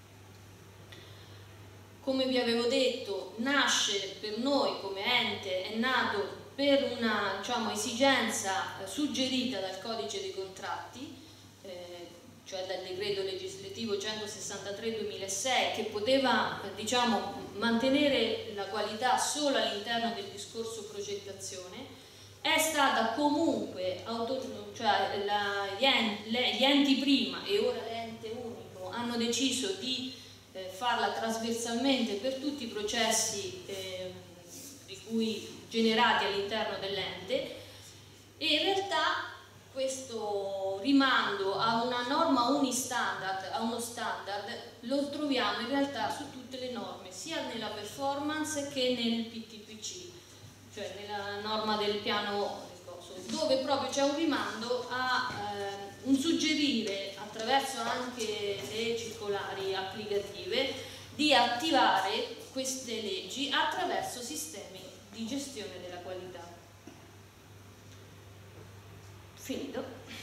Come vi avevo detto, nasce per noi come ente, è nato per una diciamo, esigenza eh, suggerita dal codice dei contratti, eh, cioè dal decreto legislativo centosessantatré duemilasei, che poteva eh, diciamo, mantenere la qualità solo all'interno del discorso progettazione. È stata comunque, cioè la, gli, enti, gli enti prima e ora l'ente unico hanno deciso di eh, farla trasversalmente per tutti i processi eh, di cui generati all'interno dell'ente, e in realtà questo rimando a una norma unistandard, a uno standard, lo troviamo in realtà su tutte le norme, sia nella performance che nel P T P C, cioè nella norma del piano, dove proprio c'è un rimando a eh, un suggerire, attraverso anche le circolari applicative, di attivare queste leggi attraverso sistemi di gestione della qualità. Finito.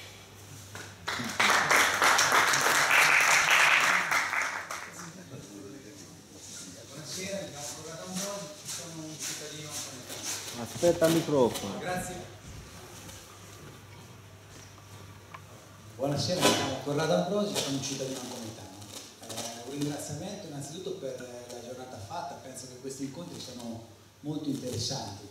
Buonasera, mi chiamo Corrado Ambrosi, sono un cittadino napoletano. Aspetta il microfono. Grazie. Buonasera, mi chiamo Corrado Ambrosi, sono un cittadino napoletano. Eh, un ringraziamento innanzitutto per la giornata fatta, penso che questi incontri siano molto interessanti.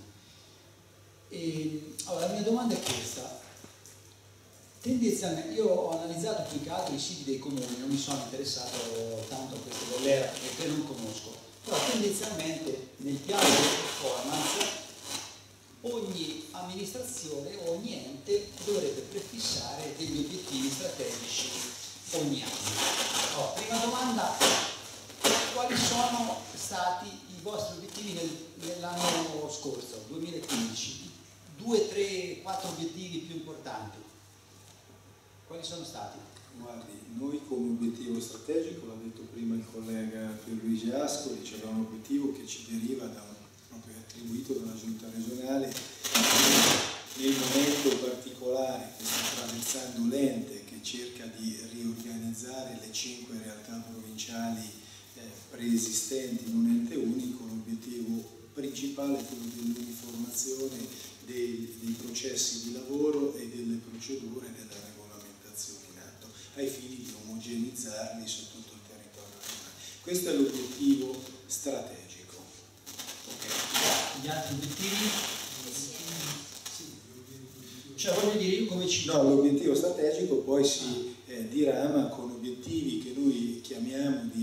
E, allora, la mia domanda è questa. Tendenzialmente, io ho analizzato più che altro i siti dei comuni, non mi sono interessato tanto a questo dell'E R A perché non conosco, però tendenzialmente nel piano di performance ogni amministrazione, ogni ente dovrebbe prefissare degli obiettivi strategici ogni anno. Allora, prima domanda, quali sono stati i vostri obiettivi nel, nell'anno scorso, duemilaquindici? Due, tre, quattro obiettivi più importanti. Quali sono stati? Guardi, noi come obiettivo strategico, l'ha detto prima il collega Pierluigi Ascoli, c'era un obiettivo che ci deriva da un, proprio attribuito dalla giunta regionale nel momento particolare che sta attraversando l'ente, che cerca di riorganizzare le cinque realtà provinciali eh, preesistenti in un ente unico. L'obiettivo principale è quello dell'uniformazione dei, dei processi di lavoro e delle procedure della regolamentazione in atto, ai fini di omogenizzarli su tutto il territorio nazionale. Questo è l'obiettivo strategico. Okay. Gli altri obiettivi? Cioè voglio dire, io come ci... No, l'obiettivo strategico poi si eh, dirama con obiettivi che noi chiamiamo di eh,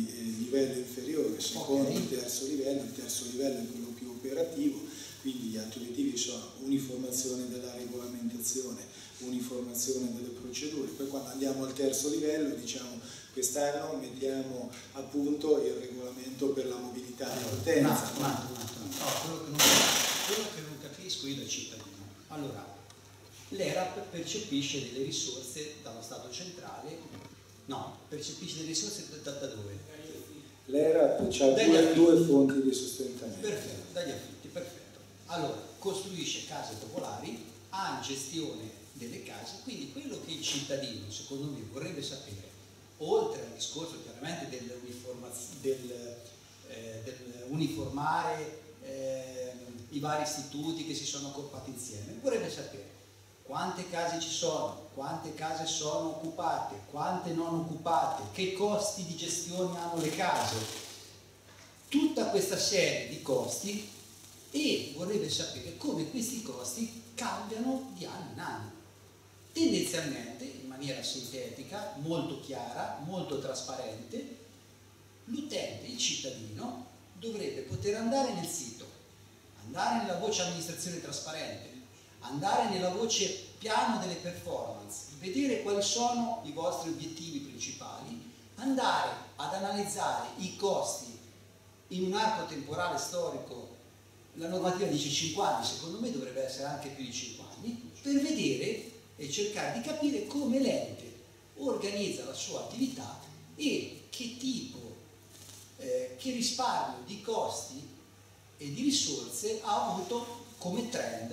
livello inferiore, secondo Okay. il terzo livello. Il terzo livello è quello più operativo, quindi gli atti obiettivi sono uniformazione della regolamentazione, uniformazione delle procedure. Poi quando andiamo al terzo livello diciamo quest'anno mettiamo a punto il regolamento per la mobilità di Un potenza. attimo, un attimo, un attimo. No, quello che non, quello che non capisco io da cittadino. Allora, l'E R A P percepisce delle risorse dallo Stato centrale, no, percepisce delle risorse da, da dove? L'E R A P ha Dagli due, affitti. due fonti di sostentamento. Perfetto, dagli affitti, perfetto. Allora, costruisce case popolari, ha gestione delle case, quindi quello che il cittadino, secondo me, vorrebbe sapere, oltre al discorso chiaramente dell'uniformaz- del, eh, del uniformare eh, i vari istituti che si sono accorpati insieme, vorrebbe sapere quante case ci sono, quante case sono occupate, quante non occupate, che costi di gestione hanno le case, tutta questa serie di costi, e vorrebbe sapere come questi costi cambiano di anno in anno. Tendenzialmente, in maniera sintetica, molto chiara, molto trasparente, l'utente, il cittadino, dovrebbe poter andare nel sito, andare nella voce amministrazione trasparente, andare nella voce piano delle performance, vedere quali sono i vostri obiettivi principali, andare ad analizzare i costi in un arco temporale storico. La normativa dice cinque anni, secondo me dovrebbe essere anche più di cinque anni, per vedere e cercare di capire come l'ente organizza la sua attività e che tipo, eh, che risparmio di costi e di risorse ha avuto come trend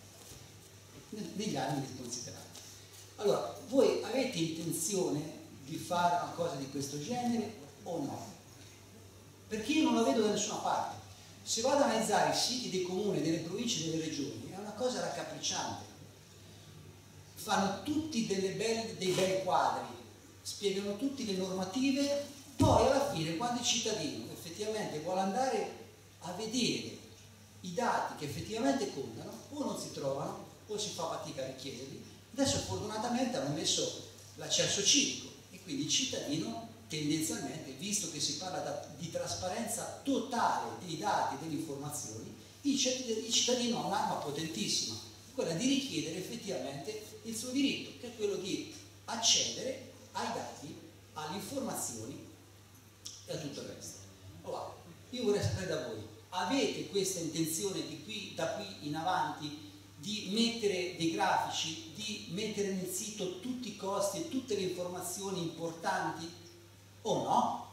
negli anni considerati. Allora, voi avete intenzione di fare una cosa di questo genere o no? Perché io non la vedo da nessuna parte. Se vado ad analizzare i siti dei comuni, delle province e delle regioni, è una cosa raccapricciante. Fanno tutti delle belle, dei bei quadri, spiegano tutte le normative, poi alla fine quando il cittadino effettivamente vuole andare a vedere i dati che effettivamente contano, o non si trovano o si fa fatica a richiederli. Adesso fortunatamente hanno messo l'accesso civico e quindi il cittadino tendenzialmente, visto che si parla da, di trasparenza totale dei dati e delle informazioni, il cittadino ha un'arma potentissima, quella di richiedere effettivamente il suo diritto, che è quello di accedere ai dati, alle informazioni e a tutto il resto. Allora, io vorrei sapere da voi, avete questa intenzione di qui, da qui in avanti di mettere dei grafici, di mettere nel sito tutti i costi e tutte le informazioni importanti o no?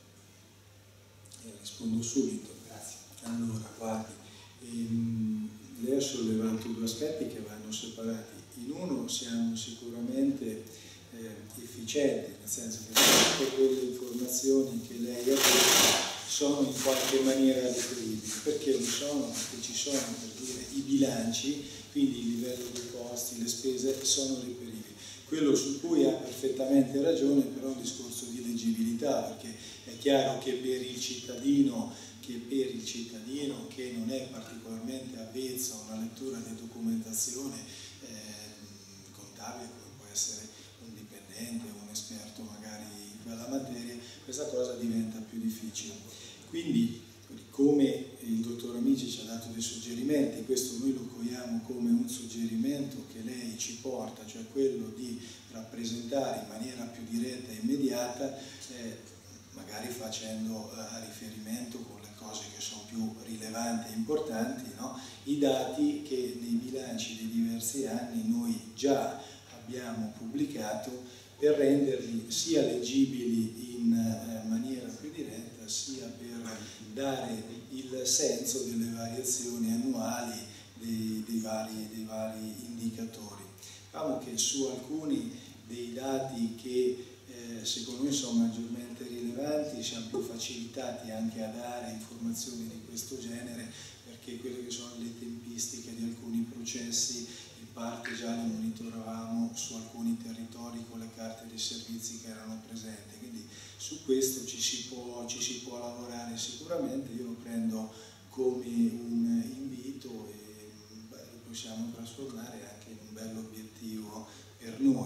Eh, rispondo subito. Grazie. Allora, guardi, ehm, lei ha sollevato due aspetti che vanno separati. In uno siamo sicuramente eh, efficienti, nel senso che tutte quelle informazioni che lei ha detto sono in qualche maniera riferibili. Perché lo sono? Perché ci sono, per dire, i bilanci, quindi il livello dei costi, le spese sono reperibili. Quello su cui ha perfettamente ragione però è un discorso di leggibilità, perché è chiaro che per il cittadino che per il cittadino che non è particolarmente avvezzo a una lettura di documentazione eh, contabile, come può essere un dipendente o un esperto magari in quella materia, questa cosa diventa più difficile. Quindi, come il dottor Amici ci ha dato dei suggerimenti, questo noi lo cogliamo come un suggerimento che lei ci porta, cioè quello di rappresentare in maniera più diretta e immediata, eh, magari facendo eh, riferimento con le cose che sono più rilevanti e importanti, no? I dati che nei bilanci dei diversi anni noi già abbiamo pubblicato per renderli sia leggibili in eh, maniera più diretta, sia per dare il senso delle variazioni annuali dei, dei, vari, dei vari indicatori. Diciamo che su alcuni dei dati che eh, secondo me sono maggiormente rilevanti siamo più facilitati anche a dare informazioni di questo genere, perché quelle che sono le tempistiche di alcuni processi in parte già le monitoravamo su alcuni territori con le carte dei servizi che erano presenti, quindi su questo ci si può, ci si può lavorare sicuramente. Io lo prendo come un invito e beh, lo possiamo trasformare anche in un bello obiettivo per noi.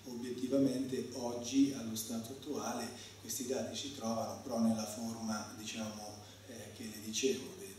obiettivamente oggi, allo stato attuale, questi dati si trovano però nella forma, diciamo, eh, che le dicevo, dei,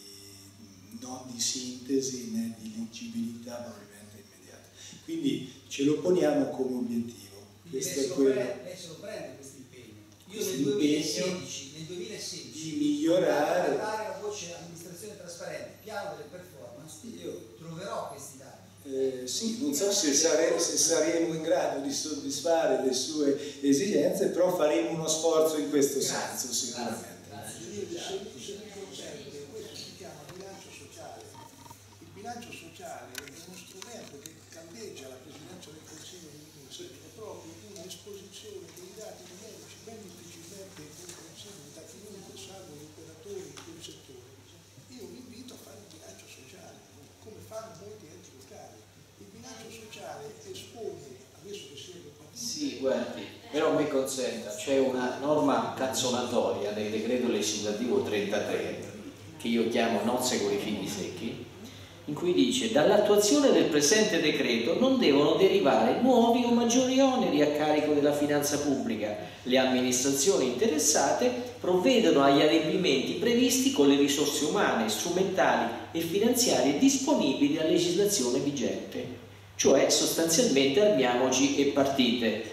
dei, non di sintesi né di leggibilità probabilmente immediata. Quindi ce lo poniamo come obiettivo. Questo lei, è se quello. prende, lei se lo prende questo impegno. Io Questo nel duemilasedici, nel duemilasedici di migliorare, per dare la voce amministrazione trasparente, piano delle performance, io troverò questi dati. Eh, sì, non so se, sare, se saremo in grado di soddisfare le sue esigenze, però faremo uno sforzo in questo Grazie, senso sicuramente. Grazie, Se, grazie. se mi consente, questo si chiama bilancio sociale. Il bilancio sociale è uno strumento che caldeggia la Presidenza del Consiglio dei Ministri, è proprio un'esposizione dei dati numerici ben difficilmente comprensibili da chiunque, salvo gli operatori del settore. Io vi invito a fare il bilancio sociale, come fanno molti enti locali. Il bilancio sociale espone, adesso che si è ripartito. Sì, guardi, però mi consenta, c'è una norma canzonatoria nel decreto legislativo trentatré, che io chiamo nozze con i figli secchi, in cui dice: dall'attuazione del presente decreto non devono derivare nuovi o maggiori oneri a carico della finanza pubblica. Le amministrazioni interessate provvedono agli adempimenti previsti con le risorse umane, strumentali e finanziarie disponibili a legislazione vigente. Cioè, sostanzialmente, armiamoci e partite.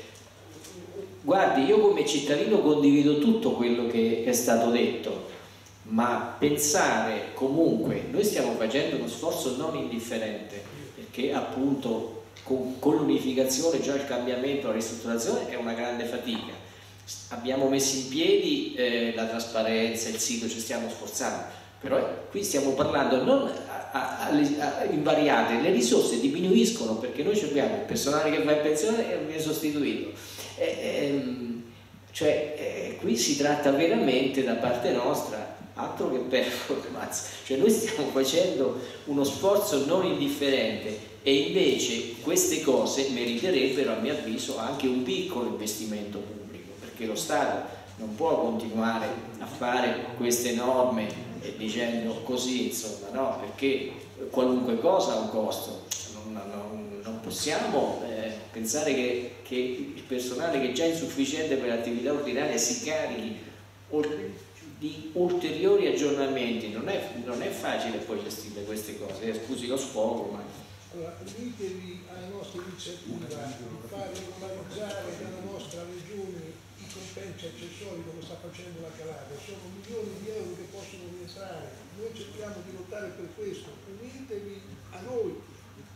Guardi, io come cittadino condivido tutto quello che è stato detto, ma pensare comunque, noi stiamo facendo uno sforzo non indifferente, perché appunto con, con l'unificazione, già il cambiamento, la ristrutturazione è una grande fatica. Abbiamo messo in piedi eh, la trasparenza, il sito, ci stiamo sforzando, però eh, qui stiamo parlando non a, a, a, a invariate, le risorse diminuiscono perché noi abbiamo il personale che va in pensione e viene sostituito. E, ehm, cioè eh, qui si tratta veramente da parte nostra, altro che performance, cioè noi stiamo facendo uno sforzo non indifferente e invece queste cose meriterebbero, a mio avviso, anche un piccolo investimento pubblico, perché lo Stato non può continuare a fare queste norme eh, dicendo così, insomma, no? Perché qualunque cosa ha un costo, non, non, non possiamo eh, pensare che, che il personale che è già insufficiente per l'attività ordinaria si carichi di ulteriori aggiornamenti. Non è, non è facile poi gestire queste cose, eh, scusi lo sfogo, ma... Allora, unitevi alla nostra iniziativa di far regolarizzare dalla nostra regione i compensi accessori come sta facendo la Calabria, sono milioni di euro che possono rientrare, noi cerchiamo di lottare per questo, unitevi a noi.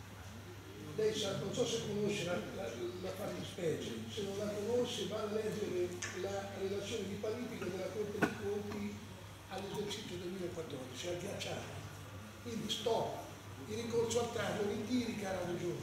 Lei sa, non so se conosce la, la, la fattispecie, se non la conosce va a leggere la relazione di qualifica della Corte dei Conti all'esercizio duemilaquattordici, è agghiacciata. Quindi stop, il ricorso al taglio, ritiri cara regione.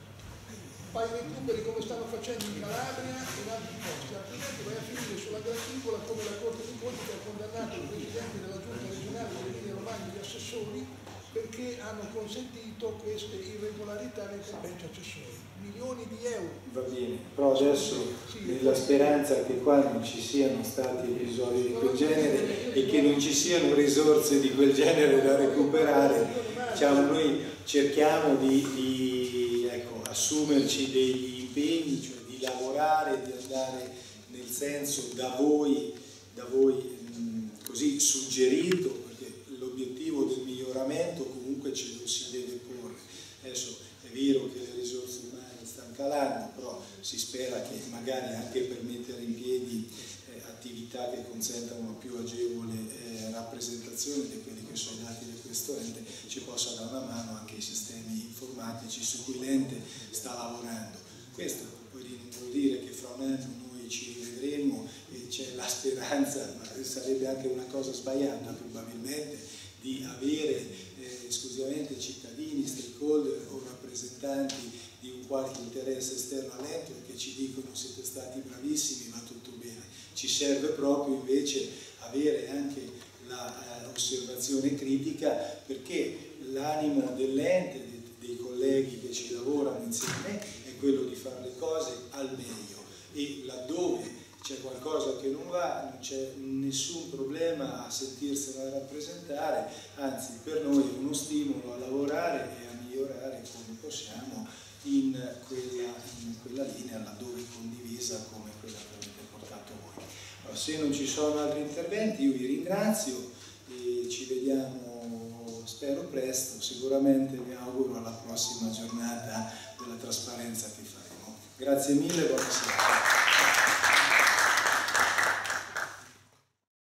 Fai recuperi come stanno facendo in Calabria e in altri posti, altrimenti vai a finire sulla graticola come la Corte dei Conti che ha condannato il Presidente della Giunta regionale dell'Emilia Romagna e gli assessori perché hanno consentito queste irregolarità nei compensi accessori, milioni di euro. Va bene, però adesso nella speranza che qua non ci siano stati episodi di quel genere e che non ci siano risorse di quel genere da recuperare, diciamo, noi cerchiamo di, di ecco, assumerci degli impegni, cioè di lavorare, di andare nel senso da voi, da voi mh, così suggerito, l'obiettivo del miglioramento comunque ce lo si deve porre. Adesso è vero che le risorse umane stanno calando, però si spera che magari anche per mettere in piedi eh, attività che consentano una più agevole eh, rappresentazione di quelli che sono i dati di questo ente ci possa dare una mano anche i sistemi informatici su cui l'ente sta lavorando. Questo poi non vuol dire che fra un anno noi ci rivedremo e c'è la speranza, ma sarebbe anche una cosa sbagliata probabilmente, di avere eh, esclusivamente cittadini, stakeholder o rappresentanti di un qualche interesse esterno all'ente che ci dicono siete stati bravissimi, va tutto bene. Ci serve proprio invece avere anche l'osservazione eh, critica, perché l'animo dell'ente, dei, dei colleghi che ci lavorano insieme a me, è quello di fare le cose al meglio e laddove c'è qualcosa che non va, non c'è nessun problema a sentirsela rappresentare, anzi per noi è uno stimolo a lavorare e a migliorare come possiamo in quella, in quella linea, laddove condivisa come quella che avete portato voi. Allora, se non ci sono altri interventi, io vi ringrazio e ci vediamo, spero presto, sicuramente vi auguro alla prossima giornata della trasparenza che faremo. Grazie mille, buona serata.